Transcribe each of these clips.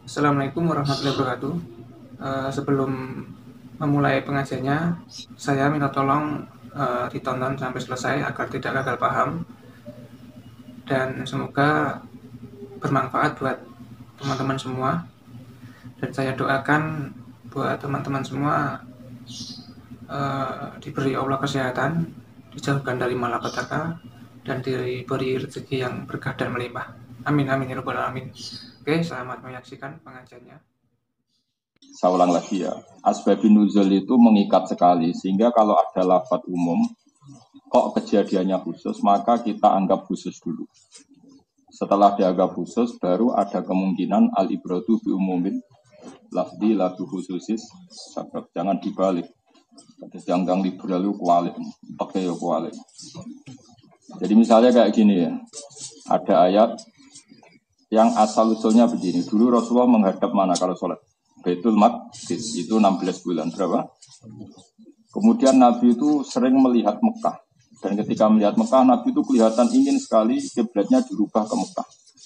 Assalamualaikum warahmatullahi wabarakatuh. Sebelum memulai pengajiannya, saya minta tolong ditonton sampai selesai agar tidak gagal paham dan semoga bermanfaat buat teman-teman semua. Dan saya doakan buat teman-teman semua diberi Allah kesehatan, dijauhkan dari malapetaka, dan diberi rezeki yang berkah dan melimpah. Amin amin ya rabbal alamin. Oke, selamat menyaksikan pengajiannya. Saya ulang lagi ya. Asbabun nuzul itu mengikat sekali sehingga kalau ada lafadz umum kok kejadiannya khusus maka kita anggap khusus dulu. Setelah dianggap khusus baru ada kemungkinan al-ibratu bi umumin lafdi latu khususis sebab jangan dibalik. Terus yang liberal itu kualik, pakai ya kualik. Jadi misalnya kayak gini ya. Ada ayat yang asal usulnya begini. Dulu Rasulullah menghadap mana kalau sholat? Baitul Maqdis itu 16 bulan berapa? Kemudian Nabi itu sering melihat Mekah dan ketika melihat Mekah Nabi itu kelihatan ingin sekali kiblatnya dirubah ke Mekah.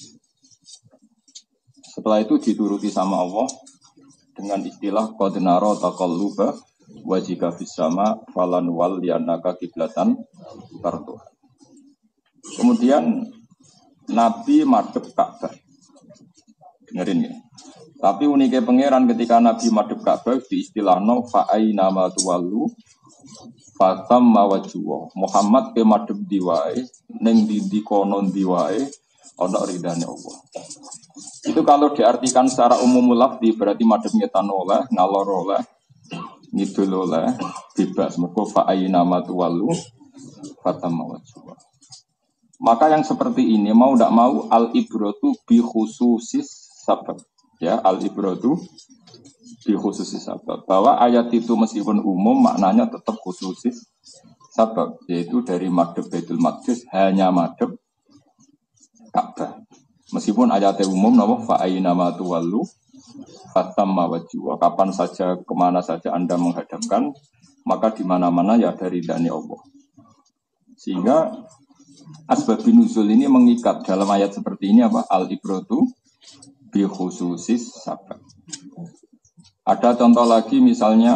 Setelah itu dituruti sama Allah dengan istilah qad nara taqalluba wajhika fis sama falan wal yanaka kiblatan tartuh. Kemudian Nabi madhep Ka'bah. Dengerin ya. Tapi uniknya pangeran ketika Nabi madhep Ka'bah diistilahno fa'aina ma tuwallu fatamma wajhu. Muhammad ke madhep diwae ning ndi kono diwae ana ridane Allah. Itu kalau diartikan secara umum lafzi berarti madhep ngetan oleh, ngalor oleh, ngidul oleh, bebas mergo fa'aina ma tuwallu fatamma wajhu. Maka yang seperti ini mau tidak mau al-ibratu bi khususis sabab. Ya, al-ibratu bi khususis sabab. Bahwa ayat itu meskipun umum maknanya tetap khususis sabab, yaitu dari madhab Baitul Maqdis hanya madhab Ka'bah. Meskipun ayatnya umum nama fa aina ma tuwallu fatamma wajhu. Kapan saja kemana saja Anda menghadapkan maka di mana-mana ya dari ridhani Allah. Sehingga asbabun nuzul ini mengikat dalam ayat seperti ini apa? Al-ibratu bi khususis sabab. Ada contoh lagi misalnya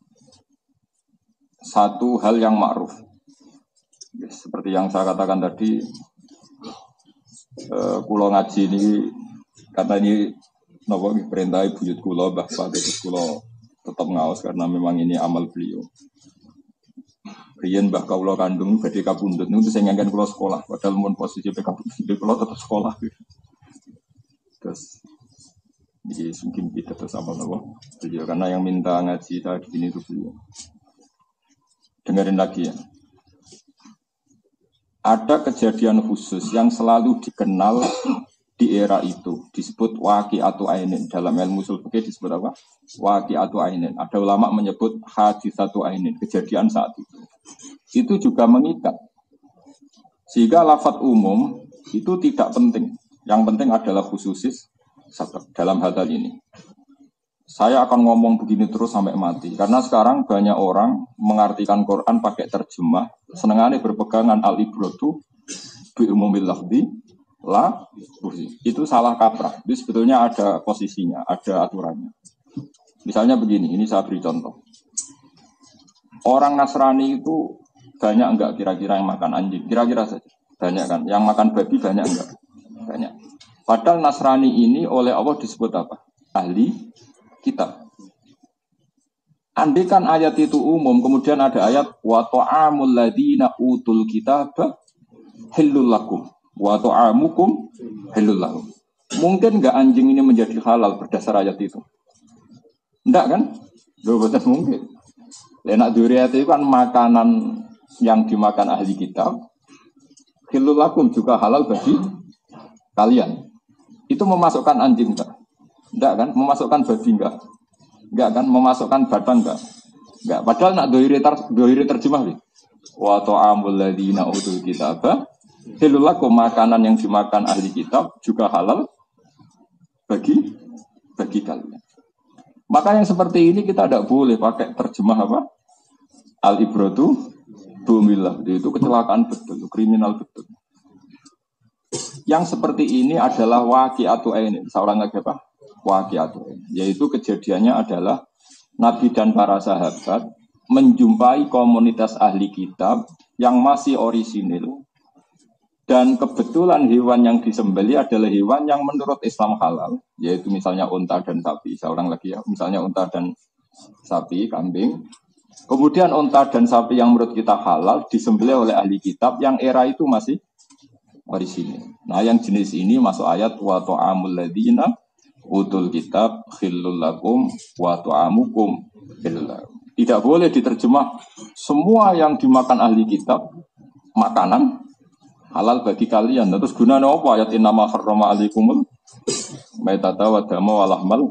satu hal yang ma'ruf. Seperti yang saya katakan tadi, kula ngaji ini kata ini napa perintah buyut kula Mbah Fatih kula tetap ngaos karena memang ini amal beliau. Riyen Mbah kula kandung badhe kapundhut niku sing ngangken kula sekolah padahal mun posisi kapundhut kula tetap sekolah. Terus jadi mungkin kita terus apa beliau karena yang minta ngaji tadi ini itu beliau. Dengerin lagi ya. Ada kejadian khusus yang selalu dikenal di era itu disebut waqi'atu ainin. Dalam ilmu ushul fikih disebut apa? Waqi'atu ainin. Ada ulama menyebut haditsatu ainin, kejadian saat itu. Itu juga mengikat. Sehingga lafadz umum itu tidak penting. Yang penting adalah khususis sabab dalam hal ini. Saya akan ngomong begini terus sampai mati. Karena sekarang banyak orang mengartikan Quran pakai terjemah. Senengannya berpegangan al-ibratu bi umumil lafzi la kursi. Itu salah kaprah. Jadi sebetulnya ada posisinya, ada aturannya. Misalnya begini, ini saya beri contoh. Orang Nasrani itu banyak enggak kira-kira yang makan anjing? Kira-kira saja. Banyak kan? Yang makan babi banyak enggak? Banyak. Padahal Nasrani ini oleh Allah disebut apa? Ahli kitab. Andaikan ayat itu umum, kemudian ada ayat wa ta'amul ladzina utul kitaba halul lakum wa ta'amukum halul lahum. Mungkin enggak anjing ini menjadi halal berdasar ayat itu? Enggak kan? Betul mungkin. Lenak duriat itu kan makanan yang dimakan ahli kitab. Halul lakum juga halal bagi kalian. Itu memasukkan anjing enggak? Enggak kan? Memasukkan babi enggak? Enggak kan? Memasukkan badan enggak? Enggak. Padahal nak dohiri terjemah nih. Wa ta'amul ladzina utul kitaba halul lakum, makanan yang dimakan ahli kitab juga halal bagi kalian. Maka yang seperti ini kita tidak boleh pakai terjemah apa? Al-ibratu bumillah. Itu kecelakaan betul, kriminal betul. Yang seperti ini adalah waqi'atu ainin. Seorang lagi apa? waqi'atun. Yaitu kejadiannya adalah Nabi dan para sahabat menjumpai komunitas ahli kitab yang masih orisinil dan kebetulan hewan yang disembelih adalah hewan yang menurut Islam halal, yaitu misalnya unta dan sapi. Seorang lagi ya, misalnya unta dan sapi, kambing. Kemudian unta dan sapi yang menurut kita halal disembelih oleh ahli kitab yang era itu masih orisinil. Nah, yang jenis ini masuk ayat wa ta'amul ladzina utul kitab khillul lakum wa ta'amukum khillul lakum. Tidak boleh diterjemah semua yang dimakan ahli kitab makanan halal bagi kalian. Terus gunanya apa ayat innama harrama alaikumul maitata wa dama wa lahmal.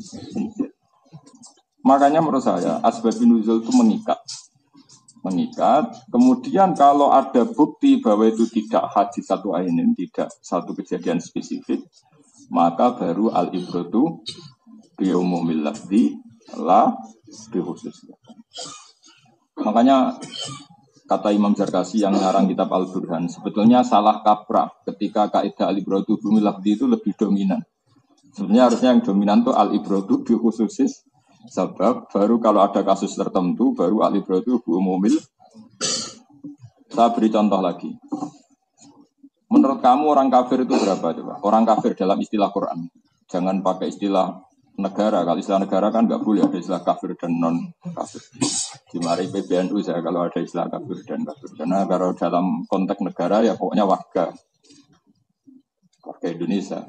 Makanya menurut saya asbabun nuzul itu mengikat. Kemudian kalau ada bukti bahwa itu tidak hadis satu ainin, tidak satu kejadian spesifik, maka baru al-ibratu bi umumil lafzi la bi khusus. Makanya kata Imam Zarkasi yang ngarang kitab Al-Burhan, sebetulnya salah kaprah ketika kaidah al-ibratu bi umumil lafzi itu lebih dominan. Sebenarnya harusnya yang dominan itu al-ibratu bi khususis sebab, baru kalau ada kasus tertentu baru al-ibratu bi umumil. Saya beri contoh lagi. Menurut kamu orang kafir itu berapa coba? Orang kafir dalam istilah Quran. Jangan pakai istilah negara. Kalau istilah negara kan nggak boleh ada istilah kafir dan non kafir. Di mari PBNU saya kalau ada istilah kafir dan kafir. Karena kalau dalam konteks negara ya pokoknya warga Indonesia.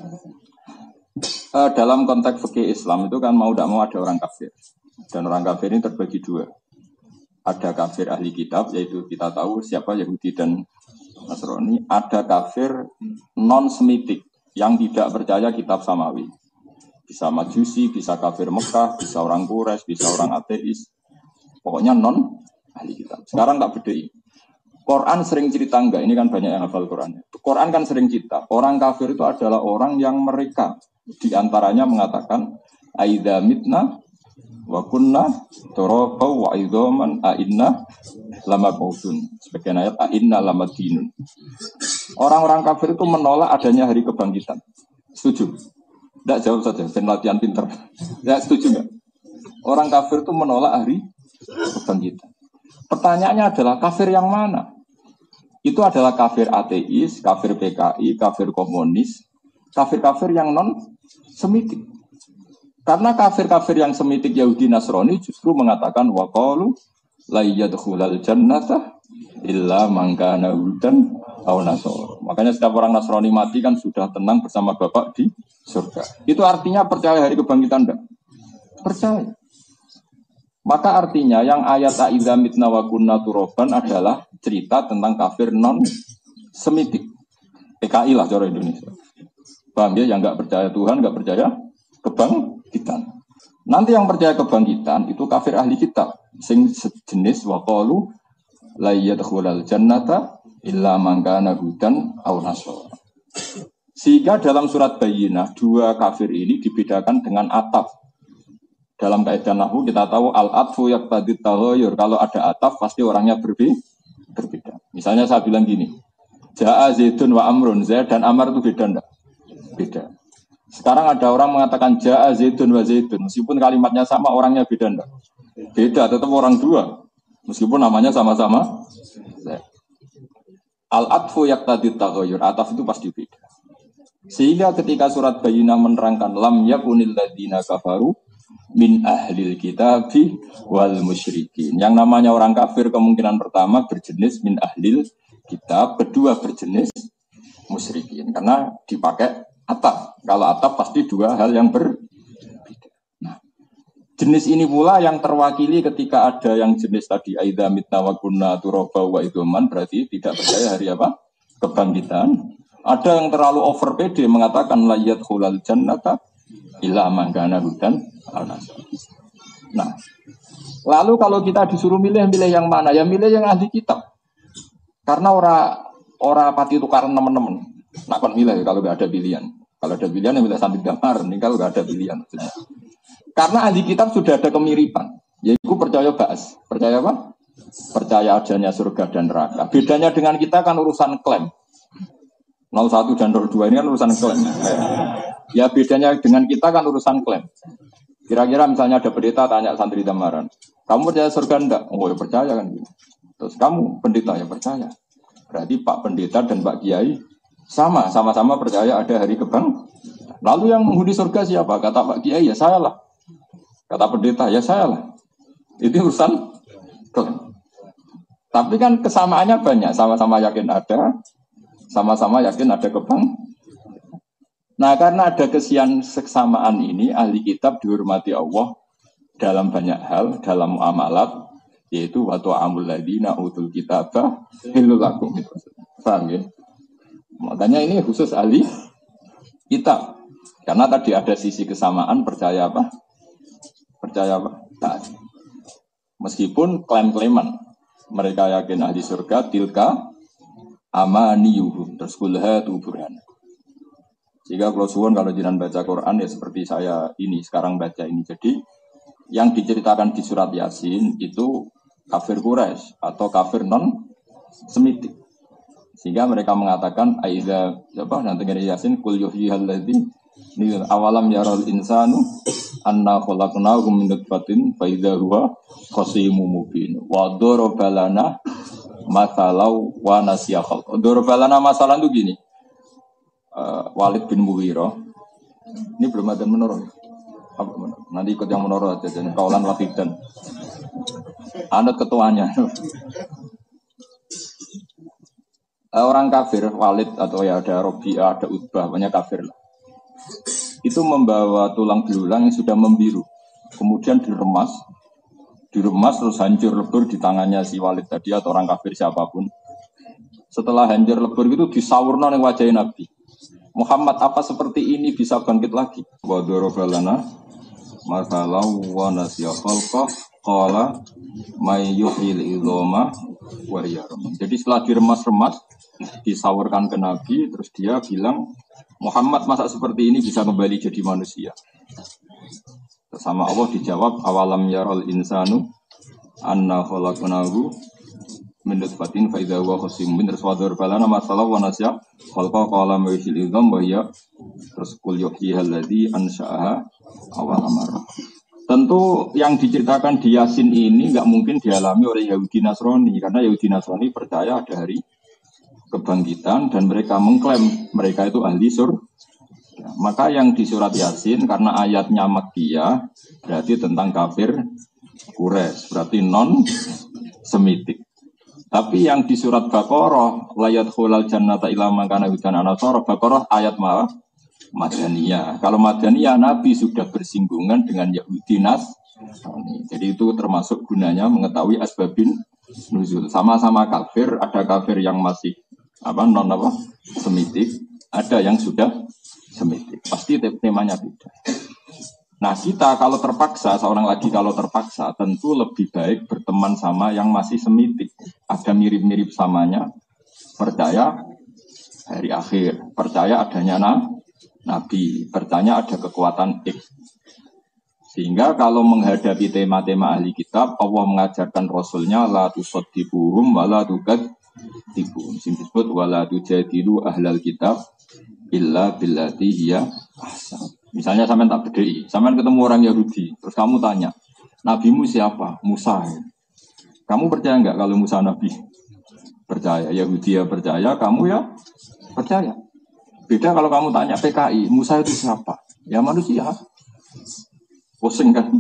Dalam konteks fikih Islam itu kan mau tidak mau ada orang kafir. Dan orang kafir ini terbagi dua. Ada kafir ahli kitab, yaitu kita tahu siapa Yahudi dan Nasrani. Ada kafir non-semitik yang tidak percaya kitab samawi. Bisa majusi, bisa kafir Mekah, bisa orang Quraisy, bisa orang ateis. Pokoknya non ahli kitab. Sekarang tak bedai. Quran sering cerita enggak, ini kan banyak yang hafal Quran. Quran kan sering cerita. Orang kafir itu adalah orang yang mereka di antaranya mengatakan aidza mitna wa kunna turaba wa idzaman a inna lamabudun. Sebagian ayat a inna lamadinun. Orang-orang kafir itu menolak adanya hari kebangkitan. Setuju? Tidak jawab saja, ben latihan pinter. Ya, setuju enggak? Orang kafir itu menolak hari kebangkitan. Pertanyaannya adalah kafir yang mana? Itu adalah kafir ateis, kafir PKI, kafir komunis, kafir-kafir yang non-semitik. Karena kafir-kafir yang semitik Yahudi Nasrani justru mengatakan waqalu la yadkhulal jannata illa man kana hudan aw nasara. Makanya setiap orang Nasrani mati kan sudah tenang bersama Bapak di surga. Itu artinya percaya hari kebangkitan enggak? Percaya. Maka artinya yang ayat aidza mitna wa kunna turaban adalah cerita tentang kafir non-semitik. PKI lah cara Indonesia. Paham ya? Yang enggak percaya Tuhan, enggak percaya kebangkitan. Nanti yang percaya kebangkitan itu kafir ahli kitab. Sing sejenis waqalu la yadkhulal jannata illa man kana hudan aw nasara. Sehingga dalam surat Bayyinah dua kafir ini dibedakan dengan ataf. Dalam kaidah nahwu kita tahu al-atfu yaqtadi taghayyur. Kalau ada ataf pasti orangnya berbeda. Misalnya saya bilang gini. Ja'a Zaidun wa Amrun. Zaid dan Amr itu beda enggak? Beda. Sekarang ada orang mengatakan Ja'a Zaidun wa Zaidun. Meskipun kalimatnya sama, orangnya beda enggak? Beda, tetap orang dua. Meskipun namanya sama-sama Zaid. Al-atfu yaqtadi taghayyur. Ataf itu pasti beda. Sehingga ketika surat Bayyinah menerangkan lam yakunil ladzina kafaru min ahlil kitabi wal musyrikin. Yang namanya orang kafir kemungkinan pertama berjenis min ahlil kitab, kedua berjenis musyrikin. Karena dipakai ataf. Kalau ataf pasti dua hal yang berbeda. Nah, jenis ini pula yang terwakili ketika ada yang jenis tadi aidza mitna wa kunna turaba wa idzaman, berarti tidak percaya hari apa? Kebangkitan. Ada yang terlalu over pede mengatakan la yadkhulal jannata illa man kana hudan aw nasara. Nah, lalu kalau kita disuruh milih yang mana? Ya milih yang ahli kitab. Karena ora pati tukaran teman-teman. Nak kon milih kalau enggak ada pilihan. Kalau ada pilihan ya milih Sandi Damar, nih kalau enggak ada pilihan. Karena ahli kitab sudah ada kemiripan. Yaitu percaya ba'as. Percaya apa? Percaya adanya surga dan neraka. Bedanya dengan kita kan urusan klaim. 01 dan 02 ini kan urusan klaim. Ya bedanya dengan kita kan urusan klaim. Kira-kira misalnya ada pendeta tanya santri Tamaran, kamu percaya surga enggak? Oh ya percaya kan. Terus kamu pendeta ya percaya. Berarti Pak Pendeta dan Pak Kiai sama-sama percaya ada hari kebang. Lalu yang menghuni surga siapa? Kata Pak Kiai ya saya lah. Kata pendeta ya saya lah. Itu urusan klaim. Tapi kan kesamaannya banyak. Sama-sama yakin ada. Sama-sama yakin ada kebang. Nah karena ada kesamaan ini, ahli kitab dihormati Allah dalam banyak hal, dalam muamalat, yaitu wa ta'amul ladina utul kitabah hilul lakum. Paham ya? Makanya ini khusus ahli kitab. Karena tadi ada sisi kesamaan, percaya apa? Percaya apa? Taat. Meskipun klaim-klaiman, mereka yakin ahli surga, tilka amaniyuhum, terus kulha tuburan. Jika kalau suwon kalau jiran baca Quran ya seperti saya ini sekarang baca ini. Jadi yang diceritakan di surat Yasin itu kafir Quraisy atau kafir non Semitik. Sehingga mereka mengatakan aiza apa nanti dari Yasin kul yuhyihal ladzi awalam yaral insanu anna khalaqnahu min nutfatin fa idza huwa khasimun mubin wa darabalana masalau wa nasiya khalq. Darabalana masalan itu gini. Walid bin Mughirah ini belum ada menurut. Nanti ikut yang menurut aja jadi kaulan wafidan. Ada ketuanya. Orang kafir Walid atau ya ada Robi'ah, ada Utbah, banyak kafir lah. Itu membawa tulang belulang yang sudah membiru. Kemudian diremas terus hancur lebur di tangannya si Walid tadi atau orang kafir siapapun. Setelah hancur lebur itu disawurna ning wajah Nabi. Muhammad apa seperti ini bisa bangkit lagi? Wa darabalana masalau wa nasiya khalqa qala may yuhyil idzama wa hiya ramim. Jadi setelah diremas-remas disawurkan ke Nabi terus dia bilang Muhammad masa seperti ini bisa kembali jadi manusia. Sama Allah dijawab awalam yaral insanu anna khalaqnahu min nutfatin fa idza huwa khasimun terus wa darabalana masalau wa nasiya khalqa qala may yuhyil idzama wa hiya terus kul yuhyihal ladzi ansha'aha awal marrah. Tentu yang diceritakan di Yasin ini nggak mungkin dialami oleh Yahudi Nasrani karena Yahudi Nasrani percaya ada hari kebangkitan dan mereka mengklaim mereka itu ahli surga. Maka yang di surat Yasin karena ayatnya Makkiyah berarti tentang kafir Quraisy, berarti non Semitik. Tapi yang di surat Baqarah layat khulal jannata illa man kana hudan anasara Baqarah ayat malah Madaniyah. Kalau Madaniyah Nabi sudah bersinggungan dengan Yahudi Nasrani. Jadi itu termasuk gunanya mengetahui asbabin nuzul. Sama-sama kafir, ada kafir yang masih Semitik, ada yang sudah Semitik. Pasti temanya beda. Nah kita kalau terpaksa, seorang lagi kalau terpaksa tentu lebih baik berteman sama yang masih Semitik. Ada mirip-mirip samanya, percaya hari akhir, percaya adanya Nabi, percaya ada kekuatan X. Sehingga kalau menghadapi tema-tema ahli kitab, Allah mengajarkan Rasulnya la tusaddiquhum wa la tukadzibun. Sing disebut wa la tujadilu ahlal kitab illa billati hiya ahsan. Misalnya sampean tak bedheki, sampean ketemu orang Yahudi, terus kamu tanya, nabimu siapa? Musa. Kamu percaya enggak kalau Musa nabi? Percaya. Yahudi ya percaya, kamu ya percaya. Beda kalau kamu tanya PKI, Musa itu siapa? Ya manusia. Pusing kan?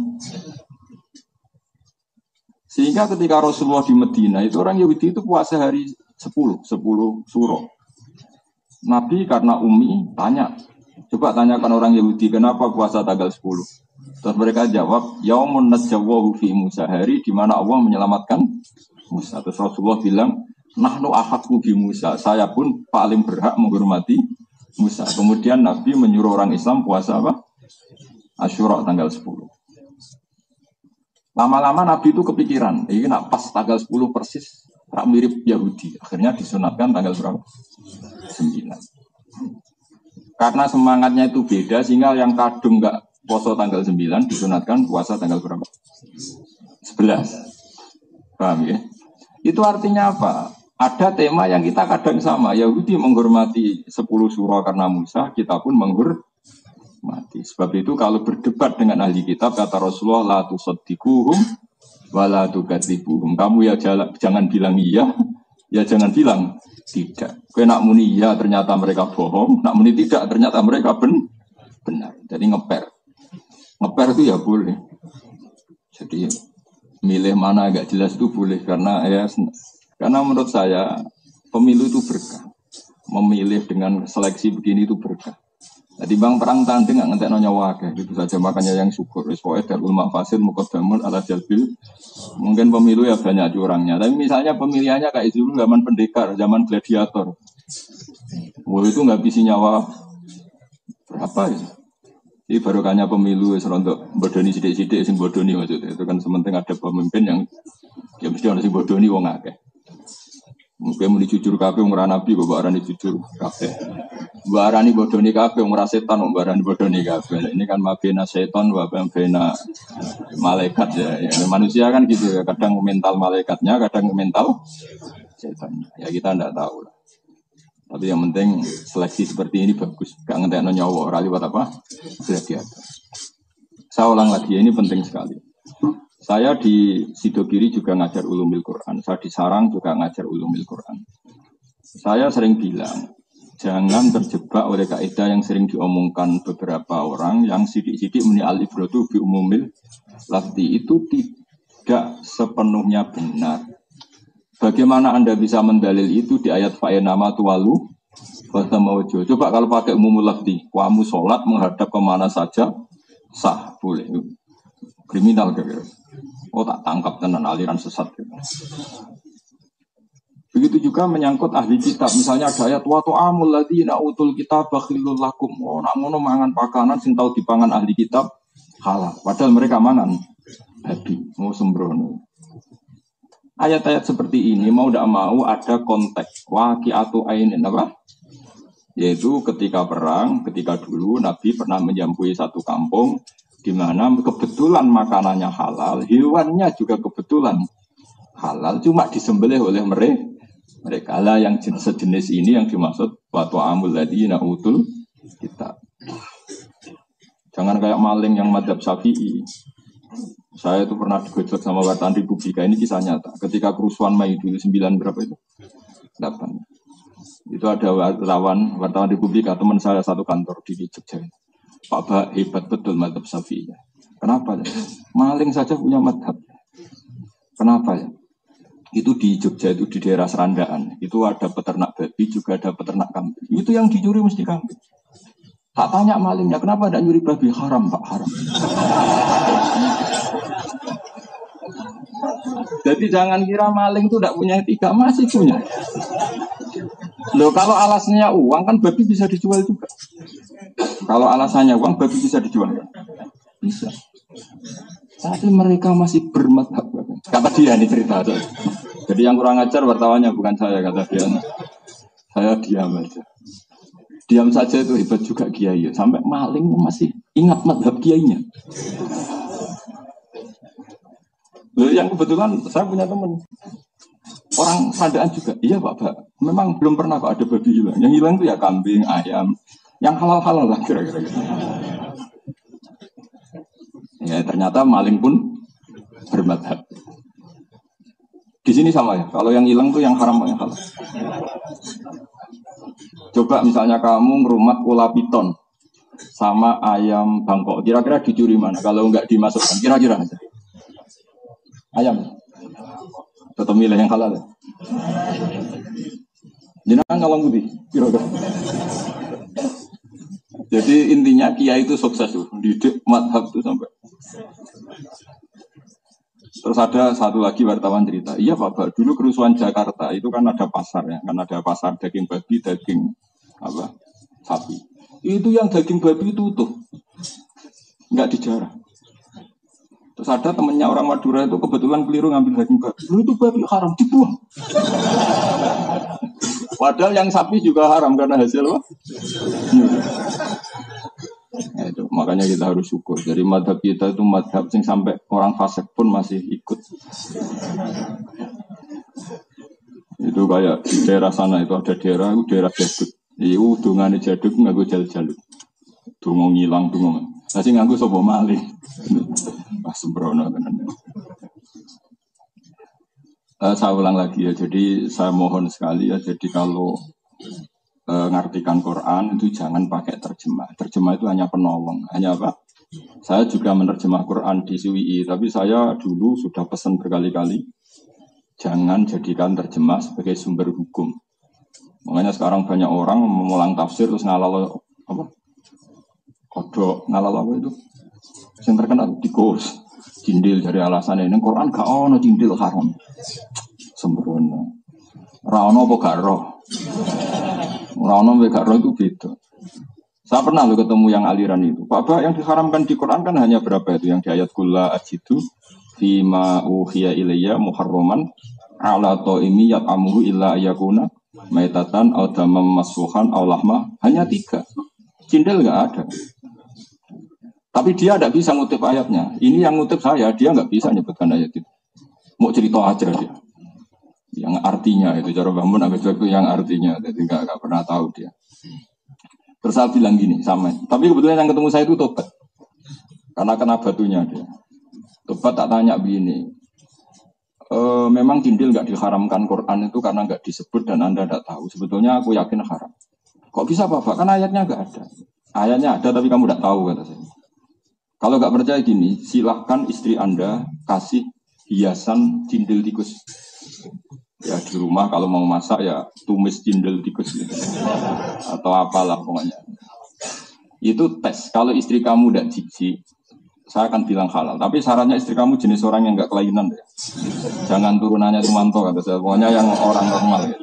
Sehingga ketika Rasulullah di Medina, itu orang Yahudi itu puasa hari 10 suro. Nabi karena umi tanya, coba tanyakan orang Yahudi kenapa puasa tanggal 10. Terus mereka jawab, yaumun najjawahu fi Musa, hari di mana Allah menyelamatkan Musa. Terus Rasulullah bilang, nahnu ahaqqu bi Musa, saya pun paling berhak menghormati Musa. Kemudian Nabi menyuruh orang Islam puasa apa? Asyura tanggal 10. Lama-lama Nabi itu kepikiran, ini nak pas tanggal 10 persis, tak mirip Yahudi. Akhirnya disunatkan tanggal berapa? 9. Karena semangatnya itu beda, sehingga yang kadung enggak puasa tanggal 9 disunatkan puasa tanggal berapa? 11. Paham ya? Itu artinya apa? Ada tema yang kita kadang sama. Yahudi menghormati 10 surah karena Musa, kita pun menghormati mati. Sebab itu kalau berdebat dengan ahli kitab kata Rasulullah la tusaddiquhum wa la tukadzibuhum. Kamu ya jangan bilang iya, ya jangan bilang tidak. Kowe nak muni iya ternyata mereka bohong, nak muni tidak ternyata mereka benar. Jadi ngeper. Ngeper itu ya boleh. Jadi milih mana agak jelas itu boleh karena menurut saya pemilu itu berkah. Memilih dengan seleksi begini itu berkah. Jadi bang perang tanding nggak ngentek nyawa gitu saja, makanya yang syukur. Soalnya darul mafasid muqaddamun ala jalbil. Mungkin pemilu ya banyak curangnya. Tapi misalnya pemilihannya kayak dulu zaman pendekar, zaman gladiator. Wah itu nggak bisa nyawa berapa ya? Jadi barokahnya pemilu serontok bodoni sidik-sidik sing bodoni maksudnya. Itu kan sementing ada pemimpin yang ya mesti ada sing bodoni wong akeh. Mungkin mau jujur kabeh wong ora nabi kok arani jujur kabeh. Mbak arani bodoni kabeh wong ora setan mbak arani bodoni kabeh. Ini kan mabena setan wa bena malaikat ya. Manusia kan gitu ya, kadang mental malaikatnya, kadang mental setan. Ya kita ndak tahu lah. Tapi yang penting seleksi seperti ini bagus. Gak ngentekno nyawa ora liwat apa? Gladiator. Saya ulang lagi, ini penting sekali. Saya di Sidogiri juga ngajar ulumil Quran. Saya di Sarang juga ngajar ulumil Quran. Saya sering bilang, jangan terjebak oleh kaidah yang sering diomongkan beberapa orang yang sidik-sidik muni al-ibratu bi umumil lafzi itu tidak sepenuhnya benar. Bagaimana Anda bisa mendalil itu di ayat fa'inama tuwalu wasamawjo. Coba kalau pakai umumul lafzi, kamu sholat menghadap kemana saja sah, boleh. Kriminal kira-kira. Oh tak tangkap tenan aliran sesat. Begitu juga menyangkut ahli kitab. Misalnya ada ayat wa tu'amul ladzina utul kitab bakhilul lakum. Oh nak ngono mangan pakanan sing tau dipangan ahli kitab halal. Padahal mereka mangan babi, mau sembrono. Ayat-ayat seperti ini mau tidak mau ada konteks waqi'atu ainin apa? Yaitu ketika perang, ketika dulu Nabi pernah menjampui satu kampung di mana kebetulan makanannya halal, hewannya juga kebetulan halal, cuma disembelih oleh mereka lah yang sejenis ini yang dimaksud wa ta'amul ladzina utul kitab. Jangan kayak maling yang madzhab Syafi'i. Saya itu pernah digojlok sama wartawan Republika, ini kisah nyata. Ketika kerusuhan Mei dulu 9 berapa itu? 8. Itu ada wartawan Republika, teman saya satu kantor di Jogja. Pak Ba hebat betul madzhab Syafi'i. Kenapa ya? Maling saja punya madzhab. Kenapa ya? Itu di Jogja itu di daerah Serandaan. Itu ada peternak babi juga ada peternak kambing. Itu yang dicuri mesti kambing. Tak tanya malingnya, kenapa tidak nyuri babi? Haram Pak, haram. Jadi jangan kira maling itu tidak punya etika, masih punya. Loh kalau alasannya uang kan babi bisa dijual juga. Kalau alasannya uang babi bisa dijual kan? Bisa. Tapi mereka masih bermadhab. Kata dia ini cerita. Jadi yang kurang ajar wartawannya bukan saya, kata dia. Saya diam aja. Diam saja itu hebat juga kiai. Sampai maling masih ingat madhab kiainya. Loh, yang kebetulan saya punya teman orang Sandaan juga. Iya Pak. Memang belum pernah Pak ada babi hilang. Yang hilang itu ya kambing, ayam. Yang halal-halal lah kira-kira. Ya ternyata maling pun bermadhab. Di sini sama ya. Kalau yang hilang tuh yang haram yang halal. Coba misalnya kamu ngerumat ulah piton sama ayam Bangkok. Kira-kira dicuri mana? Kalau enggak dimasukkan, kira-kira aja. Ayam. Tetap milih yang halal. Jenengan ngalong budi. Kira-kira. Jadi intinya kiai itu sukses tuh, didik madhab tuh sampai. Terus ada satu lagi wartawan cerita, iya Pak, dulu kerusuhan Jakarta itu kan ada pasar ya, kan ada pasar daging babi, daging apa sapi. Itu yang daging babi itu utuh, nggak dijarah. Terus ada temennya orang Madura itu kebetulan keliru ngambil daging babi, itu babi haram dibuang. Padahal yang sapi juga haram karena hasil apa? Ya, itu. Makanya kita harus syukur. Jadi madhab kita itu madhab yang sampai orang fasik pun masih ikut. Itu kayak di daerah sana itu ada daerah Jaduk. Itu dungannya Jaduk nggak gue jaluk. Dungo ngilang dungo. Lah sing nganggo sapa malih. Wah sembrono tenan. Saya ulang lagi ya. Jadi saya mohon sekali ya. Jadi kalau ngartikan Quran itu jangan pakai terjemah. Terjemah itu hanya penolong. Hanya apa? Saya juga menerjemah Quran di CWI. Tapi saya dulu sudah pesan berkali-kali. Jangan jadikan terjemah sebagai sumber hukum. Makanya sekarang banyak orang mengulang tafsir terus ngalal apa? Kodok ngalal apa itu? Yang terkenal tikus, cindil dari alasan ini Quran gak ono cindil haram. Sembrono. Ra ono apa gak roh? Ora ono gak roh itu beda. Saya pernah lo ketemu yang aliran itu. Pak, yang diharamkan di Quran kan hanya berapa itu yang di ayat kulla ajidu fima uhiya ilayya muharraman ala ta'imi yat'amuhu illa ayakuna maitatan aw damam masfuhan aw lahma, hanya 3. Cindil enggak ada. Tapi dia tidak bisa ngutip ayatnya. Ini yang ngutip saya, dia enggak bisa nyebutkan ayat itu. Mau cerita aja dia. Yang artinya itu cara bangun agak itu yang artinya, jadi enggak pernah tahu dia. Terus saya bilang gini sama. Tapi kebetulan yang ketemu saya itu tobat. Karena kena batunya dia. Tobat tak tanya begini. Memang cindil nggak diharamkan Quran itu karena nggak disebut dan Anda tidak tahu. Sebetulnya aku yakin haram. Kok bisa Bapak? Kan ayatnya nggak ada. Ayatnya ada tapi kamu tidak tahu kata saya. Kalau nggak percaya gini, silahkan istri Anda kasih hiasan cindil tikus. Ya di rumah kalau mau masak ya tumis cindil tikus gitu. Atau apalah pokoknya. Itu tes. Kalau istri kamu tidak jijik, saya akan bilang halal. Tapi syaratnya istri kamu jenis orang yang nggak kelainan ya. Jangan turunannya Sumanto kata saya. Pokoknya yang orang normal. Ya.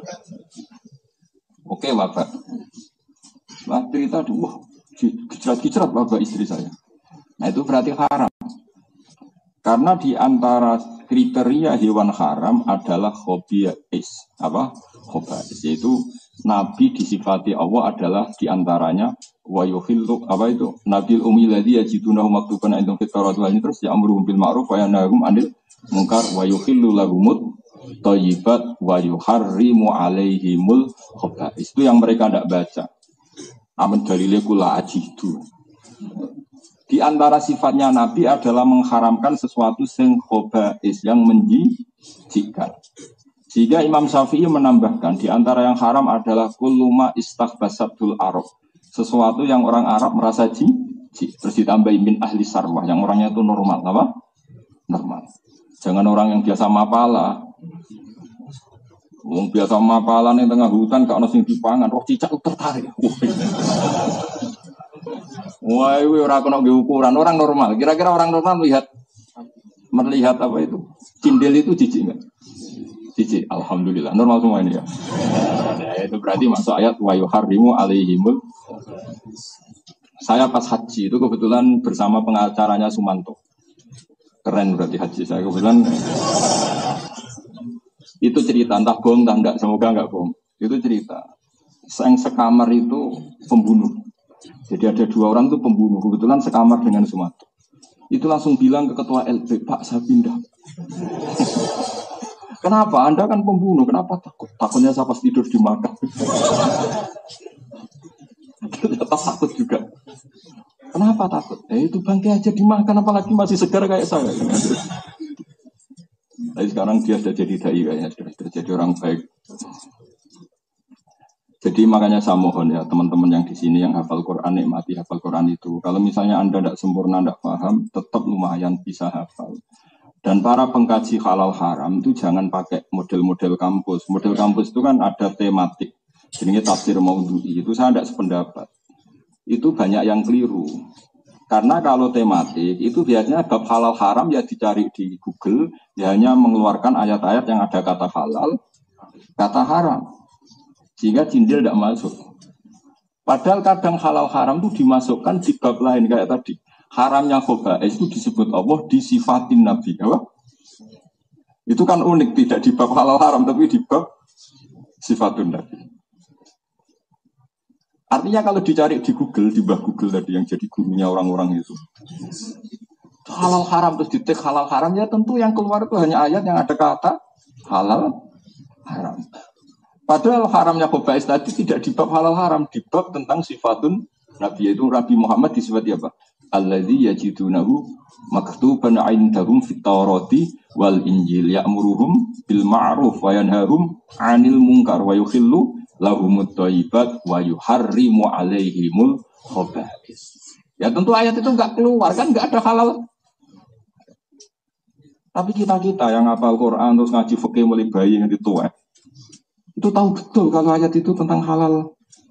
Oke Bapak. Lah cerita wah kicrat-kicrat Bapak istri saya. Nah itu berarti haram. Karena di antara kriteria hewan haram adalah khobais. Apa? Khobais. Yaitu Nabi disifati Allah adalah di antaranya wa yuhillu apa itu? Nabil ummi ladzi yajidunahu maktuban indahum fit Taurat wal terus ya'muruhum bil ma'ruf wa yanhahum 'anil munkar wa yuhillu lahumut thayyibat wa yuharrimu 'alaihimul khobais. Itu yang mereka tidak baca. Amun dalile kula ajidu. Di antara sifatnya Nabi adalah mengharamkan sesuatu yang khobais, yang menjijikkan. Sehingga Imam Syafi'i menambahkan, di antara yang haram adalah kulluma istaghbasatul Arab. Sesuatu yang orang Arab merasa jijik. Terus ditambahin min ahli sarwah, yang orangnya itu normal. Apa? Normal. Jangan orang yang biasa mapala. Wong biasa mapalan yang tengah hutan, gak ada yang dipangan, roh cicak tertarik. Wah, ini orang kena ukuran orang normal. Kira-kira orang normal melihat apa itu? Cindil itu jijik enggak? Jijik. Alhamdulillah. Normal semua ini ya. Nah, itu berarti masuk ayat wa yuharrimu alaihimul. Saya pas haji itu kebetulan bersama pengacaranya Sumanto. Keren berarti haji saya kebetulan. Itu cerita entah bohong entah enggak, semoga enggak bohong. Itu cerita. Yang sekamar itu pembunuh. Jadi ada 2 orang itu pembunuh, kebetulan sekamar dengan Sumanto. Itu langsung bilang ke ketua LB, Pak saya pindah. Kenapa? Anda kan pembunuh, kenapa takut? Takutnya saya pas tidur dimakan. Ternyata takut juga. Kenapa takut? Itu bangkai aja dimakan, apalagi masih segar kayak saya. Tapi sekarang dia sudah jadi dai kayaknya, sudah jadi orang baik. Jadi makanya saya mohon ya teman-teman yang di sini yang hafal Quran, nikmati hafal Quran itu. Kalau misalnya Anda tidak sempurna, tidak paham, tetap lumayan bisa hafal. Dan para pengkaji halal haram itu jangan pakai model-model kampus. Model kampus itu kan ada tematik. Jadi tafsir maudhu'i itu saya tidak sependapat. Itu banyak yang keliru. Karena kalau tematik itu biasanya bab halal haram ya dicari di Google, ya hanya mengeluarkan ayat-ayat yang ada kata halal, kata haram. Sehingga cindil tidak masuk. Padahal kadang halal haram itu dimasukkan di bab lain kayak tadi. Haramnya khobais itu disebut Allah disifatin Nabi. Apa? Itu kan unik, tidak di bab halal haram tapi di bab sifatun Nabi. Artinya kalau dicari di Google, di bawah Google tadi yang jadi gurunya orang-orang itu. Halal haram terus ditik halal haram ya tentu yang keluar itu hanya ayat yang ada kata halal haram. Padahal haramnya khobais tadi tidak di bab halal haram, di bab tentang sifatun Nabi itu Nabi Muhammad disebut apa? Alladzi yajidunahu maktuban 'indahum fit Taurati wal Injil ya'muruhum bil ma'ruf wa yanharum 'anil munkar wa yukhillu lahumut thayyibat wa yuharrimu 'alaihimul khaba'is. Ya tentu ayat itu enggak keluar kan enggak ada halal. Tapi kita yang hafal Quran terus ngaji fikih mulai bayi yang tua itu tahu betul kalau ayat itu tentang halal.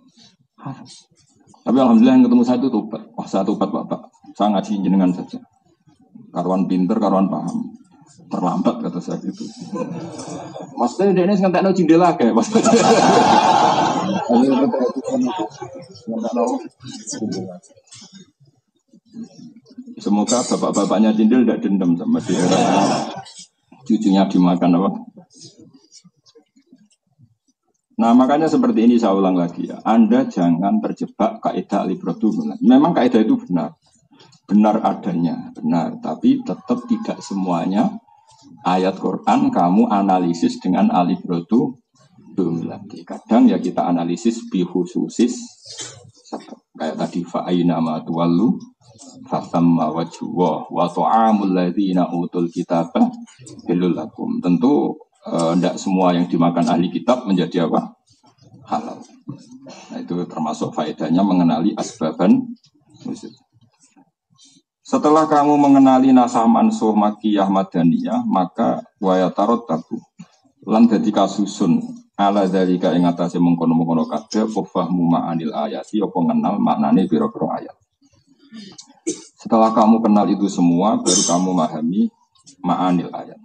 Tapi alhamdulillah yang ketemu saya itu tobat. Wah saya tobat Bapak. Saya ngaji jenengan saja. Karuan pinter, karuan paham. Terlambat kata saya gitu. Maksudnya dia ini ngantek no jendela kayak maksudnya. Semoga bapak-bapaknya jendel tidak dendam sama dia. Cucunya dimakan apa? Nah makanya seperti ini saya ulang lagi ya. Anda jangan terjebak kaidah al-ibratu. Memang kaidah itu benar adanya, benar. Tapi tetap tidak semuanya ayat Quran kamu analisis dengan al-ibratu. Kadang ya kita analisis bihususis. Kayak tadi fa'aina ma tuwallu fasamma wajhuwa wa ta'amul ladzina utul kitaba halal lakum. Tentu tidak semua yang dimakan ahli kitab menjadi apa? Halal. Nah, itu termasuk faedahnya mengenali asbaban. Setelah kamu mengenali nasah mansuh makiyah madaniyah, maka wayatarot tabu. Lan dadi kasusun ala dzalika ing atase mengkono-mengkono kabeh apa fahmu ma'anil ayati apa ngenal maknane pira-pira ayat. Setelah kamu kenal itu semua, baru kamu memahami ma'anil ayat.